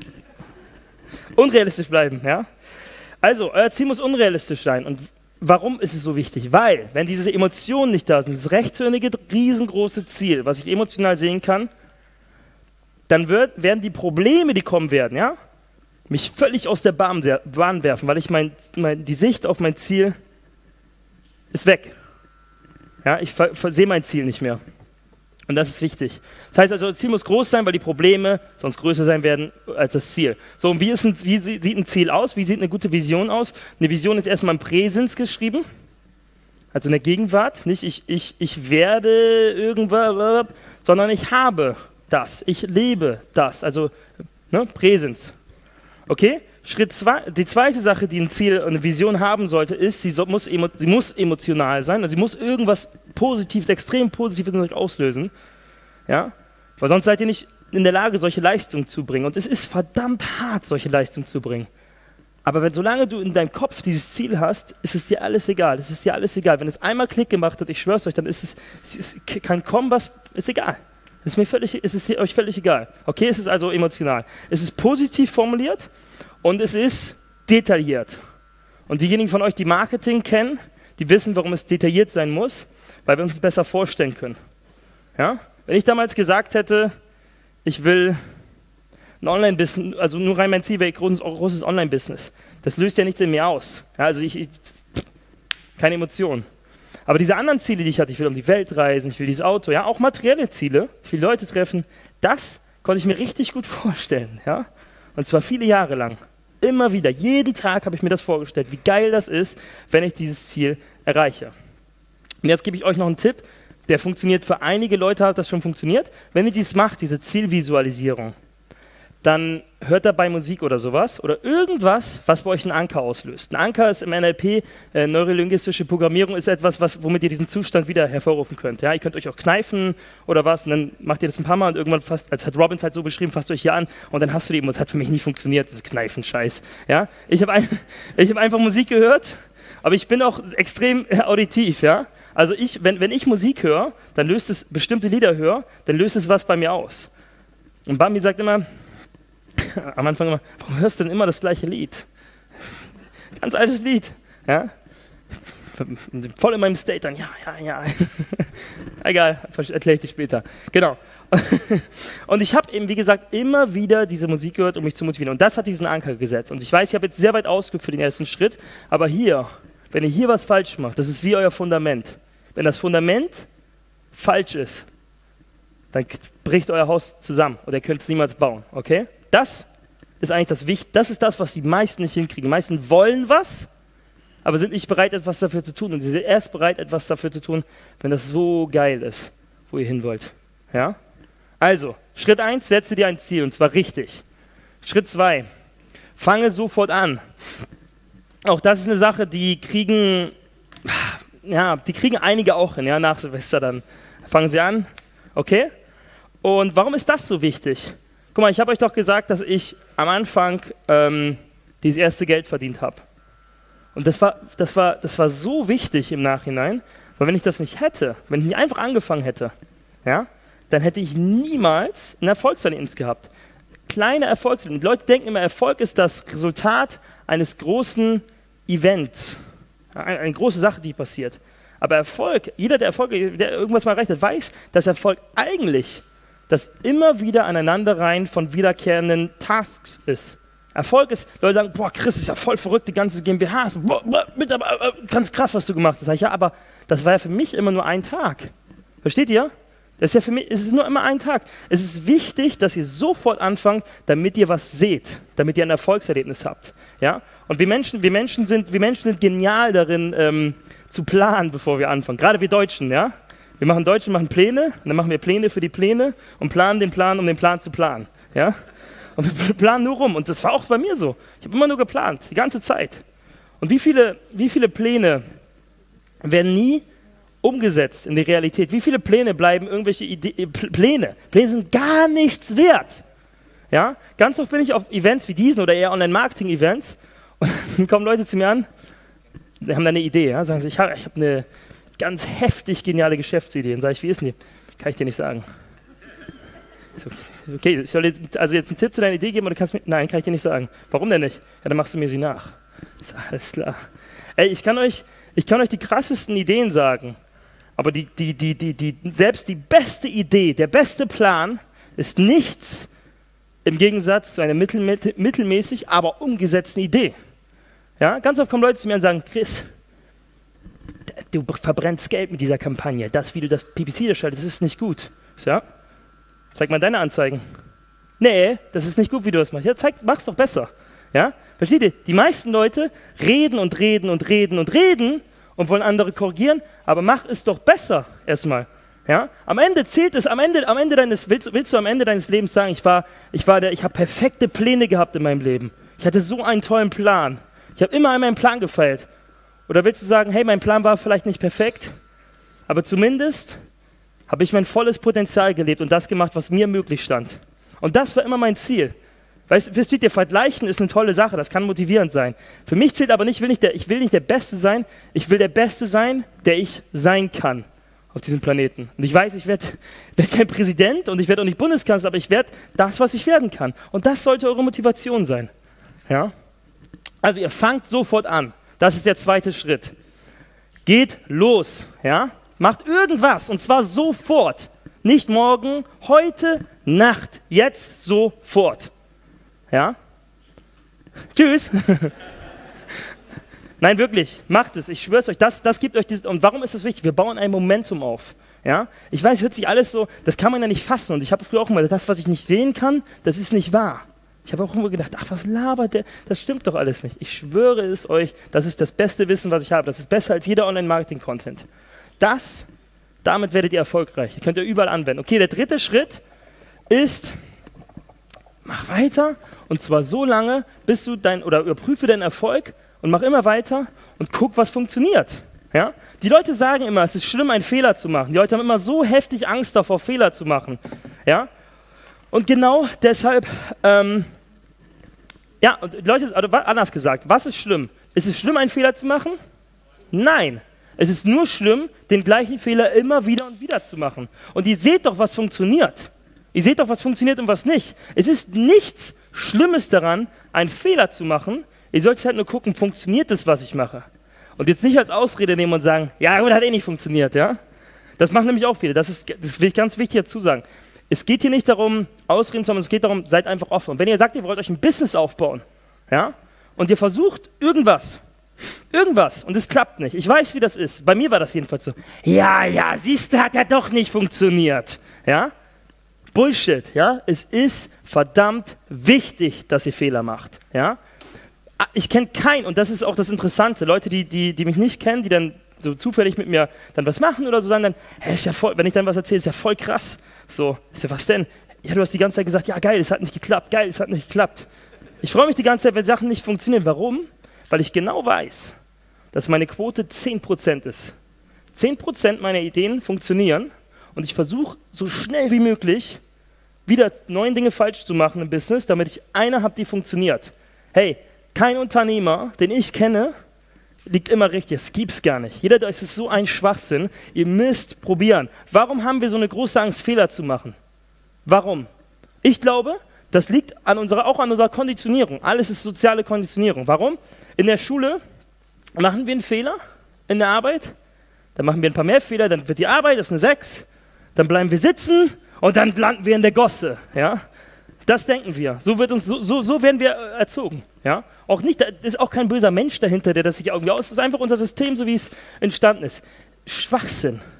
unrealistisch bleiben. Ja? Also, euer Ziel muss unrealistisch sein. Und warum ist es so wichtig? Weil, wenn diese Emotionen nicht da sind, dieses rechtshörnige, riesengroße Ziel, was ich emotional sehen kann, dann wird, werden die Probleme, die kommen werden, ja, mich völlig aus der Bahn, der Bahn werfen, weil ich mein, mein, die Sicht auf mein Ziel ist weg. Ja, ich sehe mein Ziel nicht mehr. Und das ist wichtig. Das heißt also, das Ziel muss groß sein, weil die Probleme sonst größer sein werden als das Ziel. So, und wie, ist ein, wie sieht ein Ziel aus? Wie sieht eine gute Vision aus? Eine Vision ist erstmal im Präsens geschrieben, also in der Gegenwart. Nicht ich, ich, ich werde irgendwas, sondern ich habe das, ich lebe das, also ne, Präsens. Okay? Schritt zwei, die zweite Sache, die ein Ziel, eine Vision haben sollte, ist, sie, so, muss, emo, sie muss emotional sein, also sie muss irgendwas Positives, extrem Positives in euch auslösen, ja? Weil sonst seid ihr nicht in der Lage, solche Leistungen zu bringen. Und es ist verdammt hart, solche Leistungen zu bringen. Aber wenn, solange du in deinem Kopf dieses Ziel hast, ist es dir alles egal. Es ist dir alles egal. Wenn es einmal Klick gemacht hat, ich schwör's euch, dann ist es, es ist, kann kommen, was, ist egal. Es ist mir völlig, es ist euch völlig egal. Okay, es ist also emotional. Es ist positiv formuliert und es ist detailliert. Und diejenigen von euch, die Marketing kennen, die wissen, warum es detailliert sein muss, weil wir uns es besser vorstellen können. Ja? Wenn ich damals gesagt hätte, ich will ein Online-Business, also nur rein mein Ziel wäre ein großes, großes Online-Business, das löst ja nichts in mir aus. Ja, also ich, ich, keine Emotionen. Aber diese anderen Ziele, die ich hatte, ich will um die Welt reisen, ich will dieses Auto, ja, auch materielle Ziele, ich will Leute treffen, das konnte ich mir richtig gut vorstellen. Ja? Und zwar viele Jahre lang. Immer wieder, jeden Tag habe ich mir das vorgestellt, wie geil das ist, wenn ich dieses Ziel erreiche. Und jetzt gebe ich euch noch einen Tipp, der funktioniert für einige Leute, hat das schon funktioniert. Wenn ihr dies macht, diese Zielvisualisierung, dann hört dabei Musik oder sowas oder irgendwas, was bei euch einen Anker auslöst. Ein Anker ist im N L P, äh, neurolinguistische Programmierung, ist etwas, was, womit ihr diesen Zustand wieder hervorrufen könnt. Ja? Ihr könnt euch auch kneifen oder was und dann macht ihr das ein paar Mal und irgendwann fasst, als hat Robbins halt so beschrieben, fasst euch hier an und dann hast du die, und das hat für mich nie funktioniert, diese Kneifen-Scheiß. Ja? Ich habe ein, ich hab einfach Musik gehört, aber ich bin auch extrem äh, auditiv. Ja? Also ich, wenn, wenn ich Musik höre, dann löst es, bestimmte Lieder höre, dann löst es was bei mir aus. Und Bambi sagt immer, am Anfang immer, warum hörst du denn immer das gleiche Lied? Ganz altes Lied. Ja? Voll in meinem State dann, ja, ja, ja. Egal, erkläre ich dir später. Genau. Und ich habe eben, wie gesagt, immer wieder diese Musik gehört, um mich zu motivieren. Und das hat diesen Anker gesetzt. Und ich weiß, ich habe jetzt sehr weit ausgeführt für den ersten Schritt, aber hier, wenn ihr hier was falsch macht, das ist wie euer Fundament. Wenn das Fundament falsch ist, dann bricht euer Haus zusammen und ihr könnt es niemals bauen, okay? Das ist eigentlich das Wichtigste, das ist das, was die meisten nicht hinkriegen. Die meisten wollen was, aber sind nicht bereit, etwas dafür zu tun. Und sie sind erst bereit, etwas dafür zu tun, wenn das so geil ist, wo ihr hin wollt. Ja? Also, Schritt eins, setze dir ein Ziel, und zwar richtig. Schritt zwei, fange sofort an. Auch das ist eine Sache, die kriegen, ja, die kriegen einige auch hin, ja, nach Silvester dann. Fangen sie an, okay? Und warum ist das so wichtig? Guck mal, ich habe euch doch gesagt, dass ich am Anfang ähm, dieses erste Geld verdient habe. Und das war, das, war, das war so wichtig im Nachhinein, weil wenn ich das nicht hätte, wenn ich nicht einfach angefangen hätte, ja, dann hätte ich niemals ein Erfolgserlebnis gehabt. Kleine Erfolgserlebnisse. Die Leute denken immer, Erfolg ist das Resultat eines großen Events. Eine, eine große Sache, die passiert. Aber Erfolg, jeder, der Erfolg, der irgendwas mal erreicht hat, weiß, dass Erfolg eigentlich das immer wieder Aneinanderreihen von wiederkehrenden Tasks ist. Erfolg ist, Leute sagen, boah, Chris ist ja voll verrückt, die ganze GmbH ist boah, boah, mit, aber, ganz krass, was du gemacht hast. Sag ich, ja, aber das war ja für mich immer nur ein Tag. Versteht ihr? Das ist ja für mich, es ist nur immer ein Tag. Es ist wichtig, dass ihr sofort anfangt, damit ihr was seht, damit ihr ein Erfolgserlebnis habt. Ja? Und wir Menschen, wir Menschen sind, wir Menschen sind genial darin, ähm, zu planen, bevor wir anfangen. Gerade wir Deutschen, ja. Wir machen Deutschen machen Pläne, und dann machen wir Pläne für die Pläne und planen den Plan, um den Plan zu planen. Ja? Und wir planen nur rum. Und das war auch bei mir so. Ich habe immer nur geplant, die ganze Zeit. Und wie viele, wie viele Pläne werden nie umgesetzt in die Realität? Wie viele Pläne bleiben irgendwelche Ide Pläne? Pläne sind gar nichts wert. Ja? Ganz oft bin ich auf Events wie diesen oder eher Online-Marketing-Events und dann kommen Leute zu mir an, die haben dann eine Idee, ja? Sagen sie, ich habe hab eine ganz heftig geniale Geschäftsidee. Und sage ich, wie ist denn die? Kann ich dir nicht sagen. So, okay, ich soll jetzt, also jetzt einen Tipp zu deiner Idee geben oder kannst mir, nein, kann ich dir nicht sagen. Warum denn nicht? Ja, dann machst du mir sie nach. Ist alles klar. Ey, ich kann euch, ich kann euch die krassesten Ideen sagen. Aber die, die, die, die, die, selbst die beste Idee, der beste Plan ist nichts im Gegensatz zu einer mittel, mittelmäßig, aber umgesetzten Idee. Ja? Ganz oft kommen Leute zu mir und sagen, Chris, du verbrennst Geld mit dieser Kampagne. Das, wie du das P P C da schaltest, das ist nicht gut. Ja? Zeig mal deine Anzeigen. Nee, das ist nicht gut, wie du das machst. Ja, zeig, mach's doch besser. Ja? Versteht ihr? Die meisten Leute reden und reden und reden und reden und wollen andere korrigieren, aber mach es doch besser erstmal. Ja? Am Ende zählt es, am Ende, am Ende deines, willst, willst du am Ende deines Lebens sagen, ich war, ich war der, ich habe perfekte Pläne gehabt in meinem Leben. Ich hatte so einen tollen Plan. Ich habe immer an meinem Plan gefeilt. Oder willst du sagen, hey, mein Plan war vielleicht nicht perfekt, aber zumindest habe ich mein volles Potenzial gelebt und das gemacht, was mir möglich stand. Und das war immer mein Ziel. Weißt du, ihr, vergleichen ist eine tolle Sache, das kann motivierend sein. Für mich zählt aber nicht, will nicht der, ich will nicht der Beste sein, ich will der Beste sein, der ich sein kann auf diesem Planeten. Und ich weiß, ich werde werd kein Präsident und ich werde auch nicht Bundeskanzler, aber ich werde das, was ich werden kann. Und das sollte eure Motivation sein. Ja? Also ihr fangt sofort an. Das ist der zweite Schritt. Geht los. Ja? Macht irgendwas und zwar sofort. Nicht morgen, heute, Nacht, jetzt, sofort. Ja? Tschüss. Nein, wirklich, macht es. Ich schwöre es euch, das, das gibt euch dieses. Und warum ist das wichtig? Wir bauen ein Momentum auf. Ja? Ich weiß, hört sich alles so, das kann man ja nicht fassen. Und ich habe früher auch immer, das, was ich nicht sehen kann, das ist nicht wahr. Ich habe auch immer gedacht, ach, was labert der? Das stimmt doch alles nicht. Ich schwöre es euch, das ist das beste Wissen, was ich habe. Das ist besser als jeder Online-Marketing-Content. Das, damit werdet ihr erfolgreich. Ihr könnt ihr überall anwenden. Okay, der dritte Schritt ist, mach weiter. Und zwar so lange, bis du dein, oder überprüfe deinen Erfolg und mach immer weiter und guck, was funktioniert. Ja? Die Leute sagen immer, es ist schlimm, einen Fehler zu machen. Die Leute haben immer so heftig Angst davor, Fehler zu machen. Ja? Und genau deshalb, ähm, ja, und die Leute, also anders gesagt, was ist schlimm? Ist es schlimm, einen Fehler zu machen? Nein. Es ist nur schlimm, den gleichen Fehler immer wieder und wieder zu machen. Und ihr seht doch, was funktioniert. Ihr seht doch, was funktioniert und was nicht. Es ist nichts Schlimmes daran, einen Fehler zu machen. Ihr solltet halt nur gucken, funktioniert das, was ich mache? Und jetzt nicht als Ausrede nehmen und sagen, ja, gut, hat eh nicht funktioniert, ja? Das machen nämlich auch viele. Das ist, das will ich ganz wichtig dazu sagen. Es geht hier nicht darum, Ausreden zu haben, es geht darum, seid einfach offen. Und wenn ihr sagt, ihr wollt euch ein Business aufbauen, ja? Und ihr versucht irgendwas, irgendwas, und es klappt nicht. Ich weiß, wie das ist. Bei mir war das jedenfalls so. Ja, ja, siehst du, hat ja doch nicht funktioniert, ja? Bullshit, ja? Es ist verdammt wichtig, dass ihr Fehler macht, ja? Ich kenne keinen, und das ist auch das Interessante, Leute, die, die, die mich nicht kennen, die dann so zufällig mit mir dann was machen oder so, sagen dann, hey, ist ja voll, wenn ich dann was erzähle, ist ja voll krass. So, ist ja was denn? Ja, du hast die ganze Zeit gesagt, ja geil, es hat nicht geklappt, geil, es hat nicht geklappt. Ich freue mich die ganze Zeit, wenn Sachen nicht funktionieren. Warum? Weil ich genau weiß, dass meine Quote zehn Prozent ist. zehn Prozent meiner Ideen funktionieren und ich versuche so schnell wie möglich wieder neun Dinge falsch zu machen im Business, damit ich eine habe, die funktioniert. Hey, kein Unternehmer, den ich kenne, liegt immer richtig. Das gibt's gar nicht. Jeder, das ist so ein Schwachsinn. Ihr müsst probieren. Warum haben wir so eine große Angst, Fehler zu machen? Warum? Ich glaube, das liegt an unserer, auch an unserer Konditionierung. Alles ist soziale Konditionierung. Warum? In der Schule machen wir einen Fehler in der Arbeit, dann machen wir ein paar mehr Fehler, dann wird die Arbeit, das ist eine sechs, dann bleiben wir sitzen und dann landen wir in der Gosse. Ja? Das denken wir. So, wird uns, so, so, so werden wir erzogen. Ja? Auch nicht, da ist auch kein böser Mensch dahinter, der das sich irgendwie aus. Es ist einfach unser System, so wie es entstanden ist. Schwachsinn.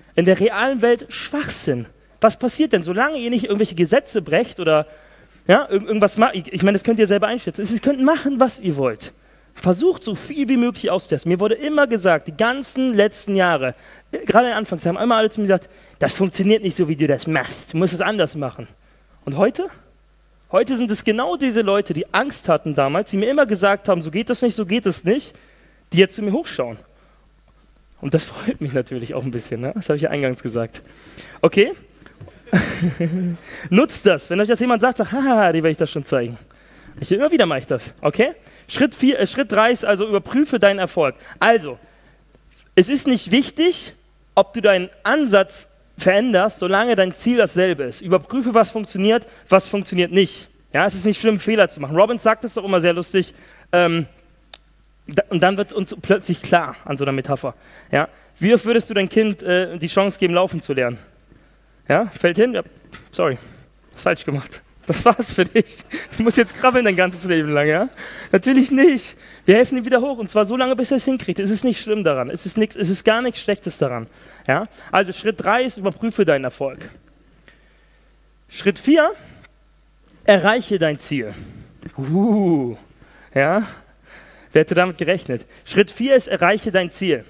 In der realen Welt Schwachsinn. Was passiert denn, solange ihr nicht irgendwelche Gesetze brecht oder ja, irgendwas macht? Ich meine, das könnt ihr selber einschätzen. Ihr könnt machen, was ihr wollt. Versucht so viel wie möglich auszutesten. Mir wurde immer gesagt, die ganzen letzten Jahre, gerade in Anfangs, haben immer alle zu mir gesagt, das funktioniert nicht so, wie du das machst. Du musst es anders machen. Und heute? Heute sind es genau diese Leute, die Angst hatten damals, die mir immer gesagt haben, so geht das nicht, so geht das nicht, die jetzt zu mir hochschauen. Und das freut mich natürlich auch ein bisschen, ne? Das habe ich ja eingangs gesagt. Okay? Nutzt das. Wenn euch das jemand sagt, sagt, haha, die werde ich das schon zeigen. Ich, immer wieder mache ich das, okay? Schritt, vier, äh, Schritt drei ist also, überprüfe deinen Erfolg. Also, es ist nicht wichtig, ob du deinen Ansatz veränderst, solange dein Ziel dasselbe ist. Überprüfe, was funktioniert, was funktioniert nicht. Ja, es ist nicht schlimm, Fehler zu machen. Robbins sagt es doch immer sehr lustig, ähm, da, und dann wird es uns plötzlich klar an so einer Metapher. Ja? Wie oft würdest du dein Kind äh, die Chance geben, laufen zu lernen? Ja, fällt hin, ja, sorry, hast falsch gemacht. Das war's für dich. Du musst jetzt krabbeln dein ganzes Leben lang, ja? Natürlich nicht. Wir helfen ihm wieder hoch und zwar so lange, bis er es hinkriegt. Es ist nicht schlimm daran. Es ist, nix, es ist gar nichts Schlechtes daran. Ja? Also Schritt drei ist, überprüfe deinen Erfolg. Schritt vier, erreiche dein Ziel. Uh, ja? Wer hätte damit gerechnet? Schritt vier ist, erreiche dein Ziel.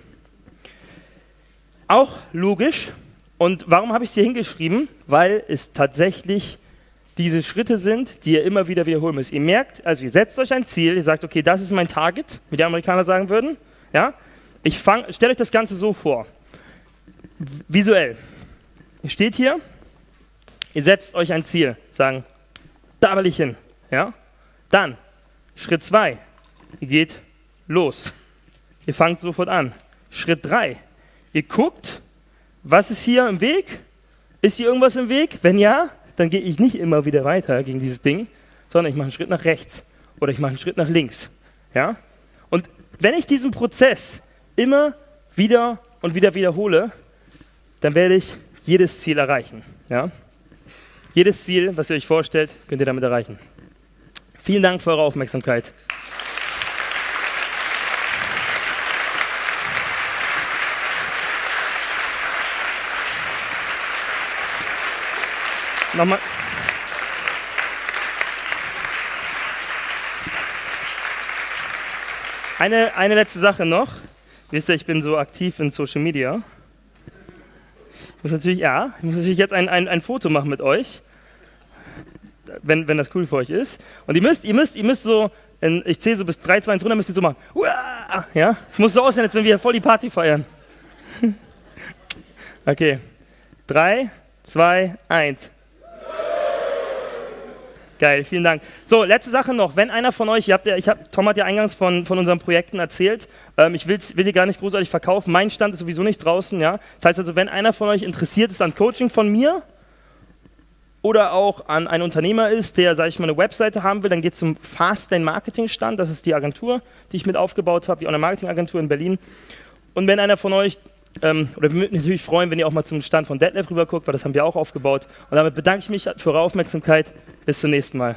Auch logisch. Und warum habe ich es hier hingeschrieben? Weil es tatsächlich diese Schritte sind, die ihr immer wieder wiederholen müsst. Ihr merkt, also ihr setzt euch ein Ziel, ihr sagt, okay, das ist mein Target, wie die Amerikaner sagen würden. Ja? Ich fang, stellt euch das Ganze so vor, visuell. Ihr steht hier, ihr setzt euch ein Ziel, sagen, da will ich hin. Ja? Dann, Schritt zwei, ihr geht los. Ihr fangt sofort an. Schritt drei, ihr guckt, was ist hier im Weg? Ist hier irgendwas im Weg? Wenn ja, dann gehe ich nicht immer wieder weiter gegen dieses Ding, sondern ich mache einen Schritt nach rechts oder ich mache einen Schritt nach links. Ja? Und wenn ich diesen Prozess immer wieder und wieder wiederhole, dann werde ich jedes Ziel erreichen. Ja? Jedes Ziel, was ihr euch vorstellt, könnt ihr damit erreichen. Vielen Dank für eure Aufmerksamkeit. Nochmal. Eine, eine letzte Sache noch. Wisst ihr, ich bin so aktiv in Social Media. Ich muss natürlich, ja, ich muss natürlich jetzt ein, ein, ein Foto machen mit euch, wenn, wenn das cool für euch ist. Und ihr müsst, ihr müsst, ihr müsst so, in, ich zähle so bis drei, zwei, eins runter, müsst ihr so machen. Uah! Ja? Es muss so aussehen, als wenn wir voll die Party feiern. Okay. drei, zwei, eins. Geil, vielen Dank. So, letzte Sache noch. Wenn einer von euch, ihr habt ja, ich hab, Tom hat ja eingangs von, von unseren Projekten erzählt, ähm, ich will die gar nicht großartig verkaufen, mein Stand ist sowieso nicht draußen. Ja? Das heißt also, wenn einer von euch interessiert ist an Coaching von mir oder auch an einen Unternehmer ist, der, sage ich mal, eine Webseite haben will, dann geht zum Fastlane Marketing Stand, das ist die Agentur, die ich mit aufgebaut habe, die Online-Marketing-Agentur in Berlin. Und wenn einer von euch, ähm, oder wir würden natürlich freuen, wenn ihr auch mal zum Stand von Detlef rüber guckt, weil das haben wir auch aufgebaut. Und damit bedanke ich mich für eure Aufmerksamkeit. Bis zum nächsten Mal.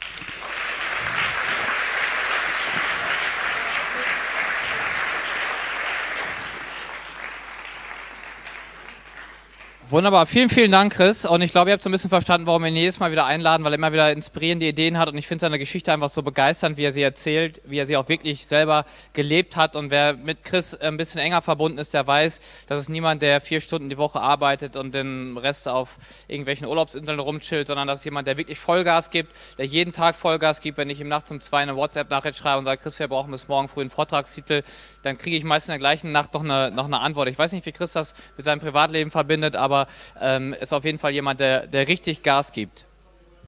Wunderbar, vielen, vielen Dank, Chris. Und ich glaube, ihr habt so ein bisschen verstanden, warum wir ihn jedes Mal wieder einladen, weil er immer wieder inspirierende Ideen hat. Und ich finde seine Geschichte einfach so begeisternd, wie er sie erzählt, wie er sie auch wirklich selber gelebt hat. Und wer mit Chris ein bisschen enger verbunden ist, der weiß, das ist niemand, der vier Stunden die Woche arbeitet und den Rest auf irgendwelchen Urlaubsinseln rumchillt, sondern das ist jemand, der wirklich Vollgas gibt, der jeden Tag Vollgas gibt. Wenn ich ihm nachts um zwei eine WhatsApp-Nachricht schreibe und sage, Chris, wir brauchen bis morgen früh einen Vortragstitel, dann kriege ich meist in der gleichen Nacht noch eine, noch eine Antwort. Ich weiß nicht, wie Chris das mit seinem Privatleben verbindet, aber ähm, ist auf jeden Fall jemand, der, der richtig Gas gibt.